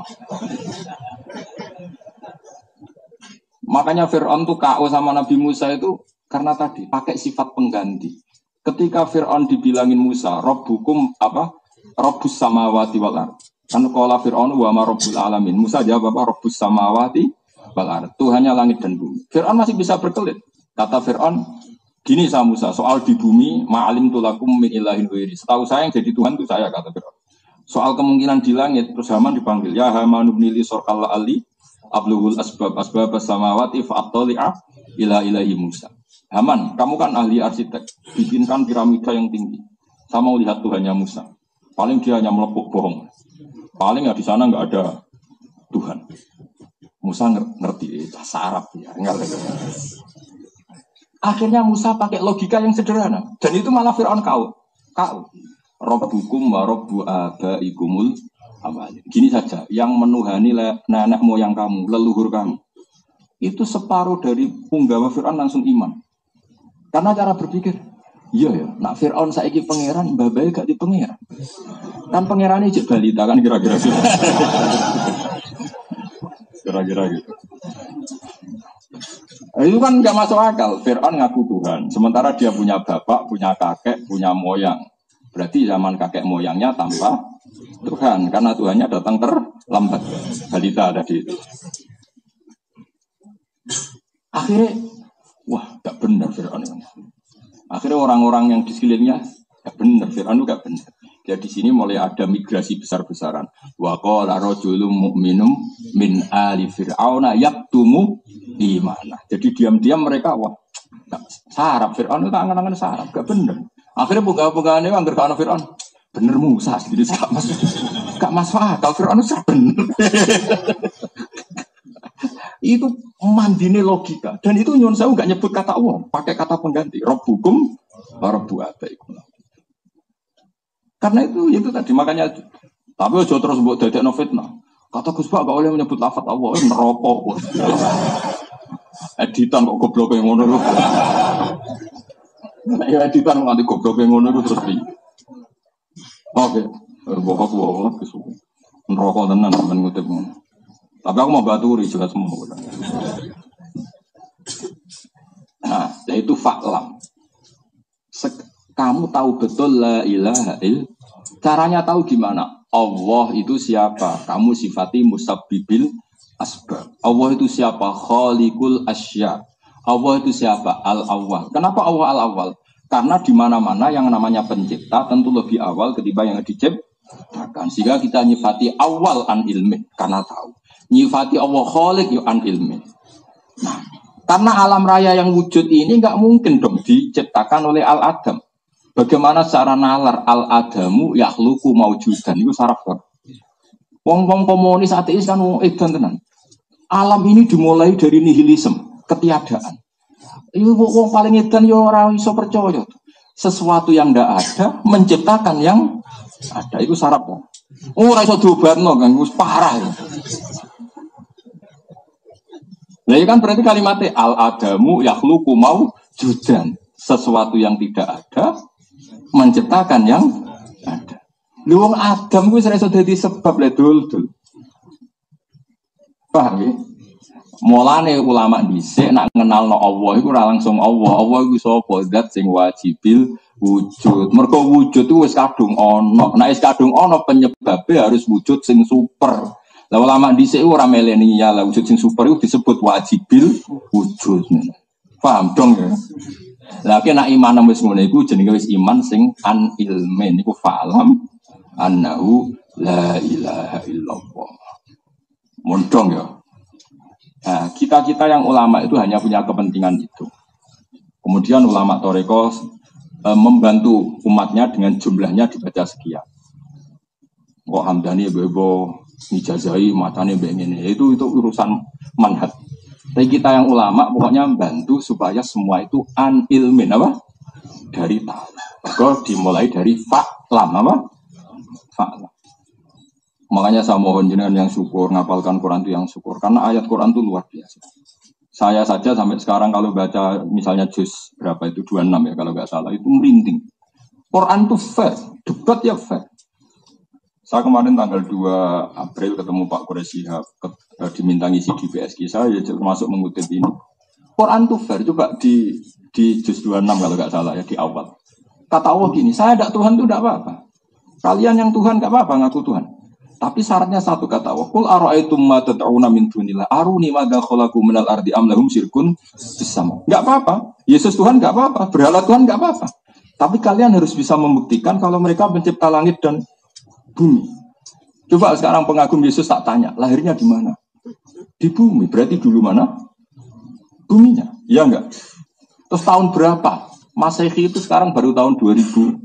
Makanya Fir'aun tuh KO sama Nabi Musa itu karena tadi pakai sifat pengganti. Ketika Fir'aun dibilangin Musa, Rabbukum apa? Rabbus samawati wal ard. Kan qala Fir'aun wa ma rabbul alamin. Musa jawab apa? Rabbus samawati wal ard. Tuhannya langit dan bumi. Fir'aun masih bisa berkelit. Kata Fir'aun, gini sama Musa, soal di bumi ma'alim tulakum min ilahin ghairi. Setahu saya yang jadi Tuhan itu saya, kata Fir'aun. Soal kemungkinan di langit, terus Haman dipanggil, ya Haman ibn li sorqalla ali Abluhul asbab samawati fa'attali'a ila ilahi Musa. Haman, kamu kan ahli arsitek, bikinkan piramida yang tinggi. Saya mau lihat Tuhannya Musa. Paling dia hanya melepuk bohong. Paling di sana nggak ada Tuhan. Musa ngerti, bahasa Arab ya. Akhirnya Musa pakai logika yang sederhana. Dan itu malah Fir'aun kau. Rabbukum wa rabbu abaikumul awalin. Gini saja, yang menuhani nenek moyang kamu, leluhur kamu, itu separuh dari punggawa Fir'aun langsung iman. Karena cara berpikir, iya ya, nak Fir'aun saiki pangeran, babai gak di pangeran. Kan pangeran ini balita kan kira-kira gitu. Kira-kira gitu. Itu kan gak masuk akal. Fir'aun ngaku Tuhan, sementara dia punya bapak, punya kakek, punya moyang. Berarti zaman kakek moyangnya tanpa Tuhan, karena Tuhannya datang terlambat. Balita tadi itu. Akhirnya, wah, gak benar Fir'aun ini. Akhirnya orang-orang yang di sekelilingnya, gak benar, Fir'aun itu gak benar. Ya di sini mulai ada migrasi besar-besaran. Wa qala rajulun mu'minum min ali fir'auna yaktumu imana. Jadi diam-diam mereka, wah, sarap Fir'aun itu angan-angan sarap, gak benar. Akhirnya buka-bukaannya anggar kana Fir'aun. Bener Musa, jadi gak masuk akal. Fir'aun itu bener. Itu mandine logika. Dan itu nyuwun sewu gak nyebut kata Allah, pakai kata pengganti. Rabbukum wa rabbu abaikum. Karena itu tadi makanya. Tapi aja terus mbok dadekno fitnah. Kata Gus Pak gak boleh menyebut lafaz Allah, neraka. Editan kok goblok yang ngono lho. Ya editan nganti goblok yang ngono terus di. Oke, bokok Gus. Neraka tenan men ngutip. Tapi aku mau baturi juga semua. Nah, yaitu faklam. Kamu tahu betul la ilaha illallah. Caranya tahu gimana? Allah itu siapa? Kamu sifati musabbibil asbab. Allah itu siapa? Khaliqul asya. Allah itu siapa? Al-awwal. Kenapa Allah al-awwal? Karena di mana-mana yang namanya pencipta tentu lebih awal ketimbang yang diciptakan. Sehingga kita nyifati awal an ilmin karena tahu. Nyifati Allah khaliq yu an ilmin. Nah, karena alam raya yang wujud ini nggak mungkin dong diciptakan oleh al-adam. Bagaimana secara nalar al-adamu yakhluqu maujudan itu saraf kan. Wong-wong komunis ateis kan wong edan tenan. Alam ini dimulai dari nihilisme, ketiadaan. Itu wong paling edan yo ora iso percaya. Sesuatu yang ndak ada menciptakan yang ada itu saraf kan. Ora iso diobatno kan wis parah. Ya. Nah, ini kan berarti kalimatnya al-adamu yakhluqu maujudan, sesuatu yang tidak ada menciptakan yang ada. Lu wong Adam kuwi iso dadi sebab le dul. Paham ya? Mulane ulama dhisik nak ngenalno Allah iku ora langsung Allah. Allah iku sapa? Zat sing wajibil wujud. Mergo wujud itu wis kadung ana. Nek wis kadung ana penyebabe harus wujud sing super. Lah ulama dhisik ora meleni ya lah wujud sing super itu disebut wajibil wujud. Paham dong ya? Lah nek iman wis ngono iku jenenge wis iman sing an ilmin iku fa'lam annahu la ilaha illallah. Mondong ya. Nah, kita yang ulama itu hanya punya kepentingan itu. Kemudian ulama Toreko membantu umatnya dengan jumlahnya dibaca sekian. Kok Hamdani bebo ngijazai matane mbek ngene. Itu urusan manhaj. Tapi kita yang ulama pokoknya membantu supaya semua itu an ilmin apa? Dari tahu. Maka dimulai dari fa'lam apa? Fa'lam. Makanya saya mohon jenengan yang syukur ngapalkan Quran itu yang syukur karena ayat Quran itu luar biasa. Saya saja sampai sekarang kalau baca misalnya juz berapa itu 26 ya kalau nggak salah itu merinding. Quran itu fair, debat ya fair. Saya kemarin tanggal 2 April ketemu Pak Quraisy diminta ngisi di BSK saya termasuk mengutip ini. Quran itu fair, coba di juz 26 kalau nggak salah ya di awal. Kata Allah gini, saya tidak Tuhan itu tidak apa-apa. Kalian yang Tuhan nggak apa-apa ngaku Tuhan. Tapi syaratnya satu kata Allah. Qul ara'aytum ma tad'una min dunillah aruni madza khalaqu minal ardi am lahum syirkun fis sama. Enggak apa-apa. Yesus Tuhan enggak apa-apa, berhala Tuhan enggak apa-apa. Tapi kalian harus bisa membuktikan kalau mereka pencipta langit dan bumi. Coba sekarang pengagum Yesus tak tanya, lahirnya di mana? Di bumi. Berarti dulu mana? Buminya. Iya enggak? Terus tahun berapa? Masehi itu sekarang baru tahun 2000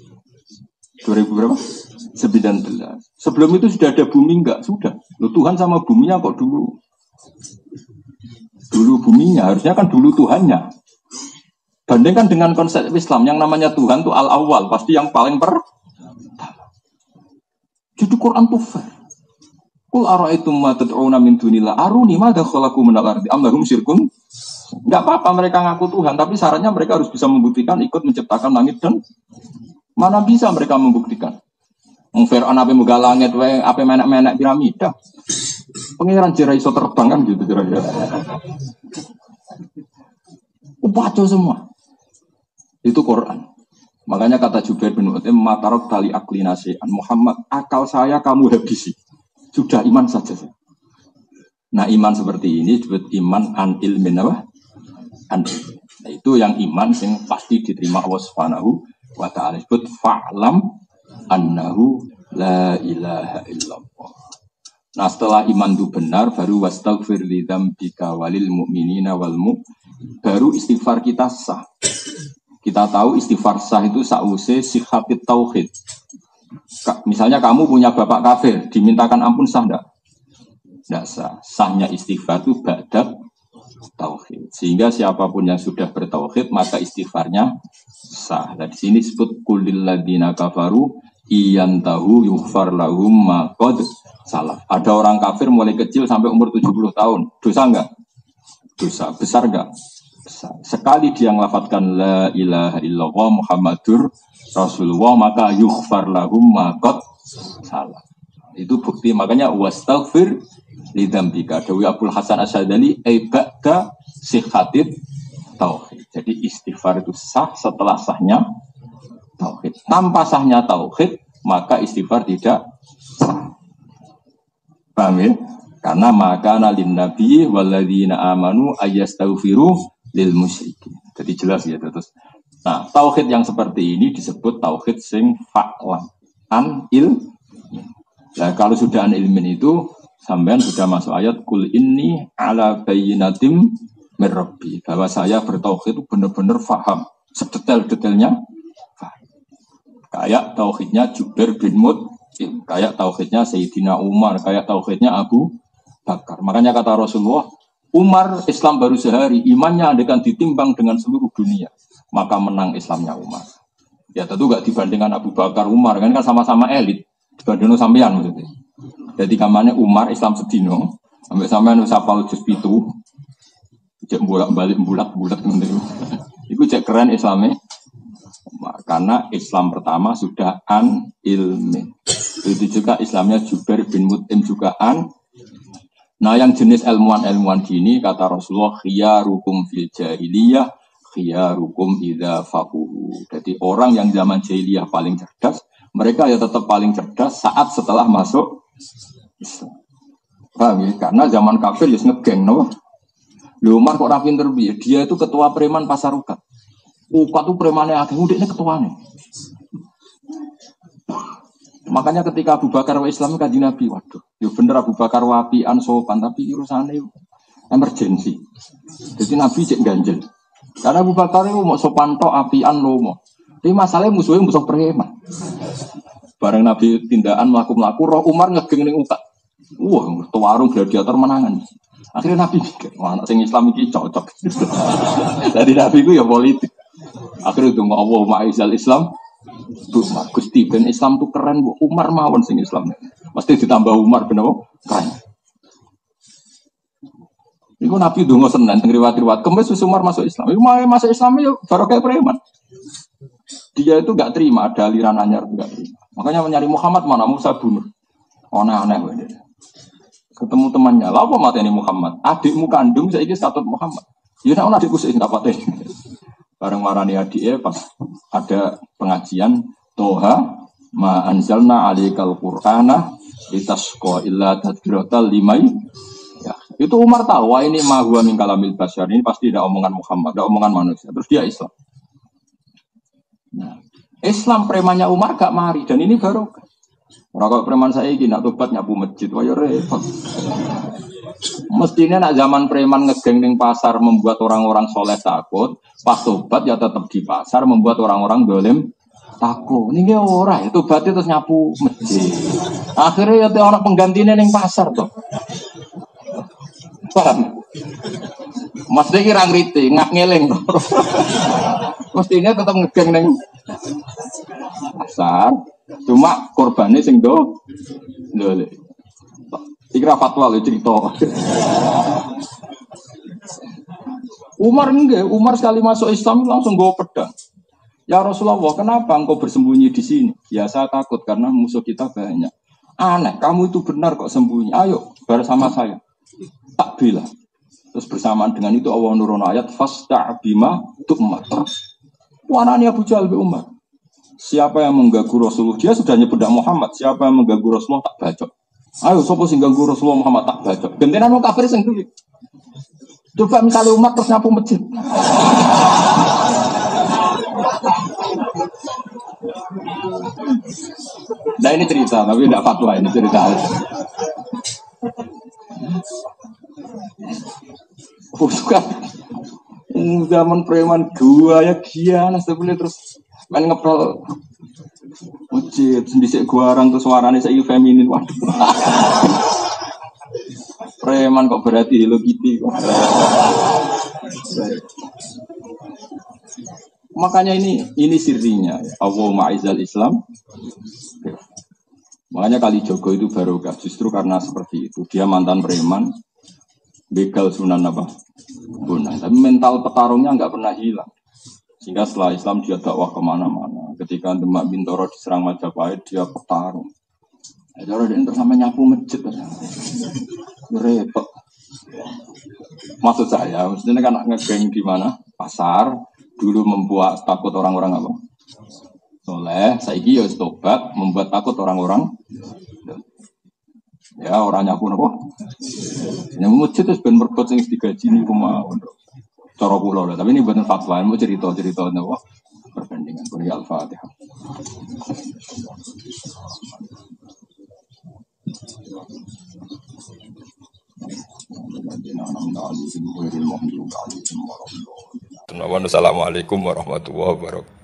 berapa? 19. Sebelum itu sudah ada bumi enggak? Sudah. Loh, Tuhan sama buminya kok dulu buminya, harusnya kan dulu Tuhannya. Bandingkan dengan konsep Islam yang namanya Tuhan itu al-awwal, pasti yang paling pertama. Jadi Quran itu fair. Qul ara'aytum ma tad'una min dunillah aruni madza khalaqu minal ardi am lahum syirkun. Enggak apa-apa mereka ngaku Tuhan, tapi syaratnya mereka harus bisa membuktikan ikut menciptakan langit dan mana bisa mereka membuktikan. Fir'aun ape muga langit wae ape menek-menek piramida. Pangeran jera iso terbang kan gitu kira-kira. Upaco semua. Itu Quran. Makanya kata Jubair bin Mut'im matarok tali akli nasihan Muhammad akal saya kamu habisi. Sudah iman saja. Nah iman seperti ini disebut iman an ilmin apa? An. Nah, itu yang iman yang pasti diterima Allah Subhanahu wa ta'ala. Disebut fa'lam annahu la ilaha illallah. Nah setelah iman itu benar baru wastaghfir li dzambika walil mu'minina wal baru istighfar kita sah. Kita tahu istighfar sah itu sa'use sihhatit tauhid. Misalnya kamu punya bapak kafir dimintakan ampun sah enggak? Enggak sah. Sahnya istighfar itu ba'da tauhid. Sehingga siapapun yang sudah bertauhid maka istighfarnya sah. Nah, di sini disebut kulil ladina kafaru iyantahu yughfar lahum ma qad salaf. Ada orang kafir mulai kecil sampai umur 70 tahun. Dosa enggak? Dosa. Besar enggak? Besar. Sekali dia ngelafadzkan la ilaha illallah Muhammadur Rasulullah maka yughfar lahum ma qad salah. Itu bukti makanya wastaghfir lidzambika. Dewi Abdul Hasan Asy'adzali ba'da sihhatit tauhid. Jadi istighfar itu sah setelah sahnya tauhid. Tanpa sahnya tauhid maka istighfar tidak sah. Paham ya? Karena makana lin nabi walladzina amanu ayastaghfiru lil musyrikin. Jadi jelas ya terus. Nah, tauhid yang seperti ini disebut tauhid sing fa'lam an il. Nah, kalau sudah an ilmin itu sampean sudah masuk ayat kul inni ala bayyinatim mir rabbi. Bahwa saya bertauhid itu benar-benar faham sedetail-detailnya. Kayak tauhidnya Jubair bin Mut'im, kayak tauhidnya Sayyidina Umar, kayak tauhidnya Abu Bakar. Makanya kata Rasulullah, Umar Islam baru sehari, imannya andaikan ditimbang dengan seluruh dunia, maka menang Islamnya Umar. Ya tentu gak dibandingkan Abu Bakar Umar, kan sama-sama elit, dibandingkan sampean maksudnya. Jadi kamarnya Umar Islam sedino, sampai sampean usapal juz pitu, cek bolak-balik bulat-bulat gitu. Itu cek keren Islamnya. Karena Islam pertama sudah an ilmi. Itu juga Islamnya Jubair bin Mut'im juga an. Nah yang jenis ilmuwan-ilmuwan gini kata Rasulullah khiyarukum fil jahiliyah khiyarukum idza faquhu. Jadi orang yang zaman jahiliyah paling cerdas, mereka ya tetap paling cerdas saat setelah masuk Islam. Paham ya? Karena zaman kafir ya ngegeng no. Umar kok ra pinter piye? Dia itu ketua preman pasar ukat. Ukat tuh premannya akeh udiknya ketuane. Makanya ketika Abu Bakar wa Islam kanjeng Nabi, waduh, ya bener Abu Bakar wapian sopan tapi urusannya emergensi. Jadi Nabi cek ganjel. Karena Abu Bakar itu mau sopan tok apian lomo. Tapi masalahnya musuhnya musuh preman. Bareng Nabi tindakan melaku-melaku, roh Umar ngegeng ning ukat. Wah, warung gladiator menangan. Akhirnya Nabi mikir, wah anak sing Islam iki cocok. Jadi Nabi itu ya politik. Akhirnya itu Allah ma'izal Islam tuh Gusti ben Islam tuh keren bu Umar mawon sing Islam mesti ditambah Umar bener keren. Iku Nabi donga Senin teng riwayat-riwayat Kamis Umar masuk Islam. Iku masuk Islam ya baru kayak preman. Dia itu enggak terima ada aliran anyar enggak terima. Makanya mencari Muhammad mana Musa bunuh. Aneh-aneh ketemu temannya, lha apa mateni Muhammad? Adikmu kandung saiki skatut Muhammad. Ya nek ana adikku sing tak pateni. Bareng marani adike pas ada pengajian Toha ma anzalna alaikal qur'ana litasqa illa tadhkiratal limai. Ya, itu Umar tahu wah ini ma huwa min kalamil basyar ini pasti tidak omongan Muhammad, tidak omongan manusia. Terus dia Islam. Nah, Islam premannya Umar gak mari dan ini baru ora kok preman saiki nak tobat nyapu masjid wah ya repot. Mestinya nak zaman preman ngegeng ning pasar membuat orang-orang soleh takut, pas tobat ya tetap di pasar membuat orang-orang dolim takut. Ini ora, itu tobat terus nyapu masjid. Akhirnya ya orang penggantinya ning pasar toh. Paham? Mesti kira ngerti, ngak ngeleng toh. Mestinya tetap ngegeng ning pasar, cuma korbannya sing do dolim. Ikra fatwa lho cerita. Umar enggak, Umar sekali masuk Islam langsung bawa pedang. Ya Rasulullah, kenapa engkau bersembunyi di sini? Ya saya takut karena musuh kita banyak. Aneh, kamu itu benar kok sembunyi. Ayo bersama saya. Tak bilang. Terus bersamaan dengan itu Allah nurun ayat fasta' bima tu'mar. Wanani Abu Jahal bi Umar. Siapa yang mengganggu Rasulullah? Dia sudah nyebut Muhammad. Siapa yang mengganggu Rasulullah tak bacok. Ayo sapa sing ganggu Rasulullah Muhammad tak bacok. Gentenan wong kafir sing duwe. Coba misalnya umat terus nyapu masjid. Nah ini cerita, tapi tidak fatwa ini cerita. Bukan zaman preman dua ya giana sebelum terus main ngepel masjid sendiri guarang terus suaranya saya feminin waduh. Preman kok berarti Hello Kitty kok. Makanya ini sirinya Allah ma'izal Islam. Makanya Kalijogo itu barokah justru karena seperti itu. Dia mantan preman, begal Sunan apa? Bonang. Tapi mental petarungnya nggak pernah hilang. Sehingga setelah Islam dia dakwah kemana-mana. Ketika Demak Bintoro diserang Majapahit, dia petarung. Cara dia terus sampai nyapu masjid. Repot. Maksud saya, maksudnya kan ngegeng di mana? Pasar. Dulu membuat takut orang-orang apa? Soleh, saiki ya tobat membuat takut orang-orang. Ya orang nyapu nopo. Yang masjid itu ben merkot sing digaji niku mawon. Cara kula lho, tapi ini bukan fatwa, mau cerita-cerita nopo perbandingan kuni Al-Fatihah. Assalamualaikum warahmatullahi wabarakatuh.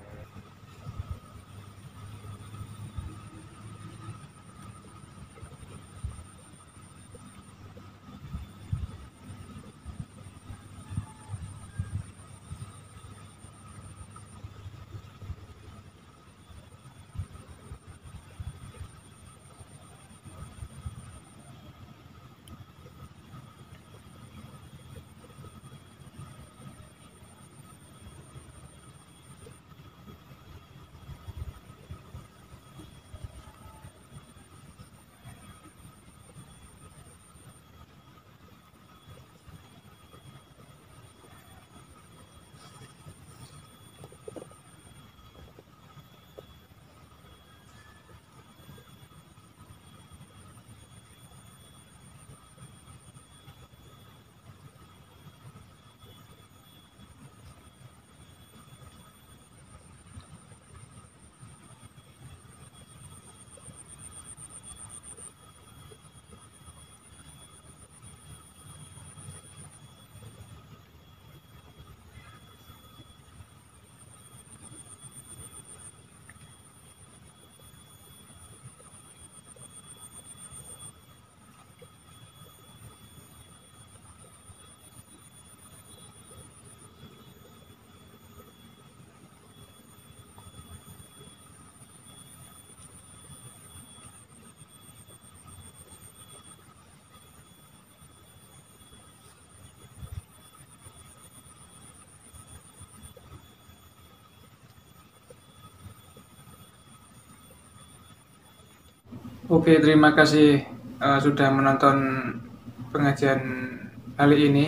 Oke, terima kasih sudah menonton pengajian kali ini.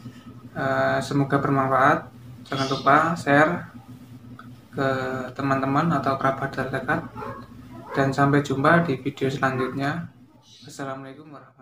Semoga bermanfaat. Jangan lupa share ke teman-teman atau kerabat terdekat. Dan sampai jumpa di video selanjutnya. Assalamualaikum warahmatullahi wabarakatuh.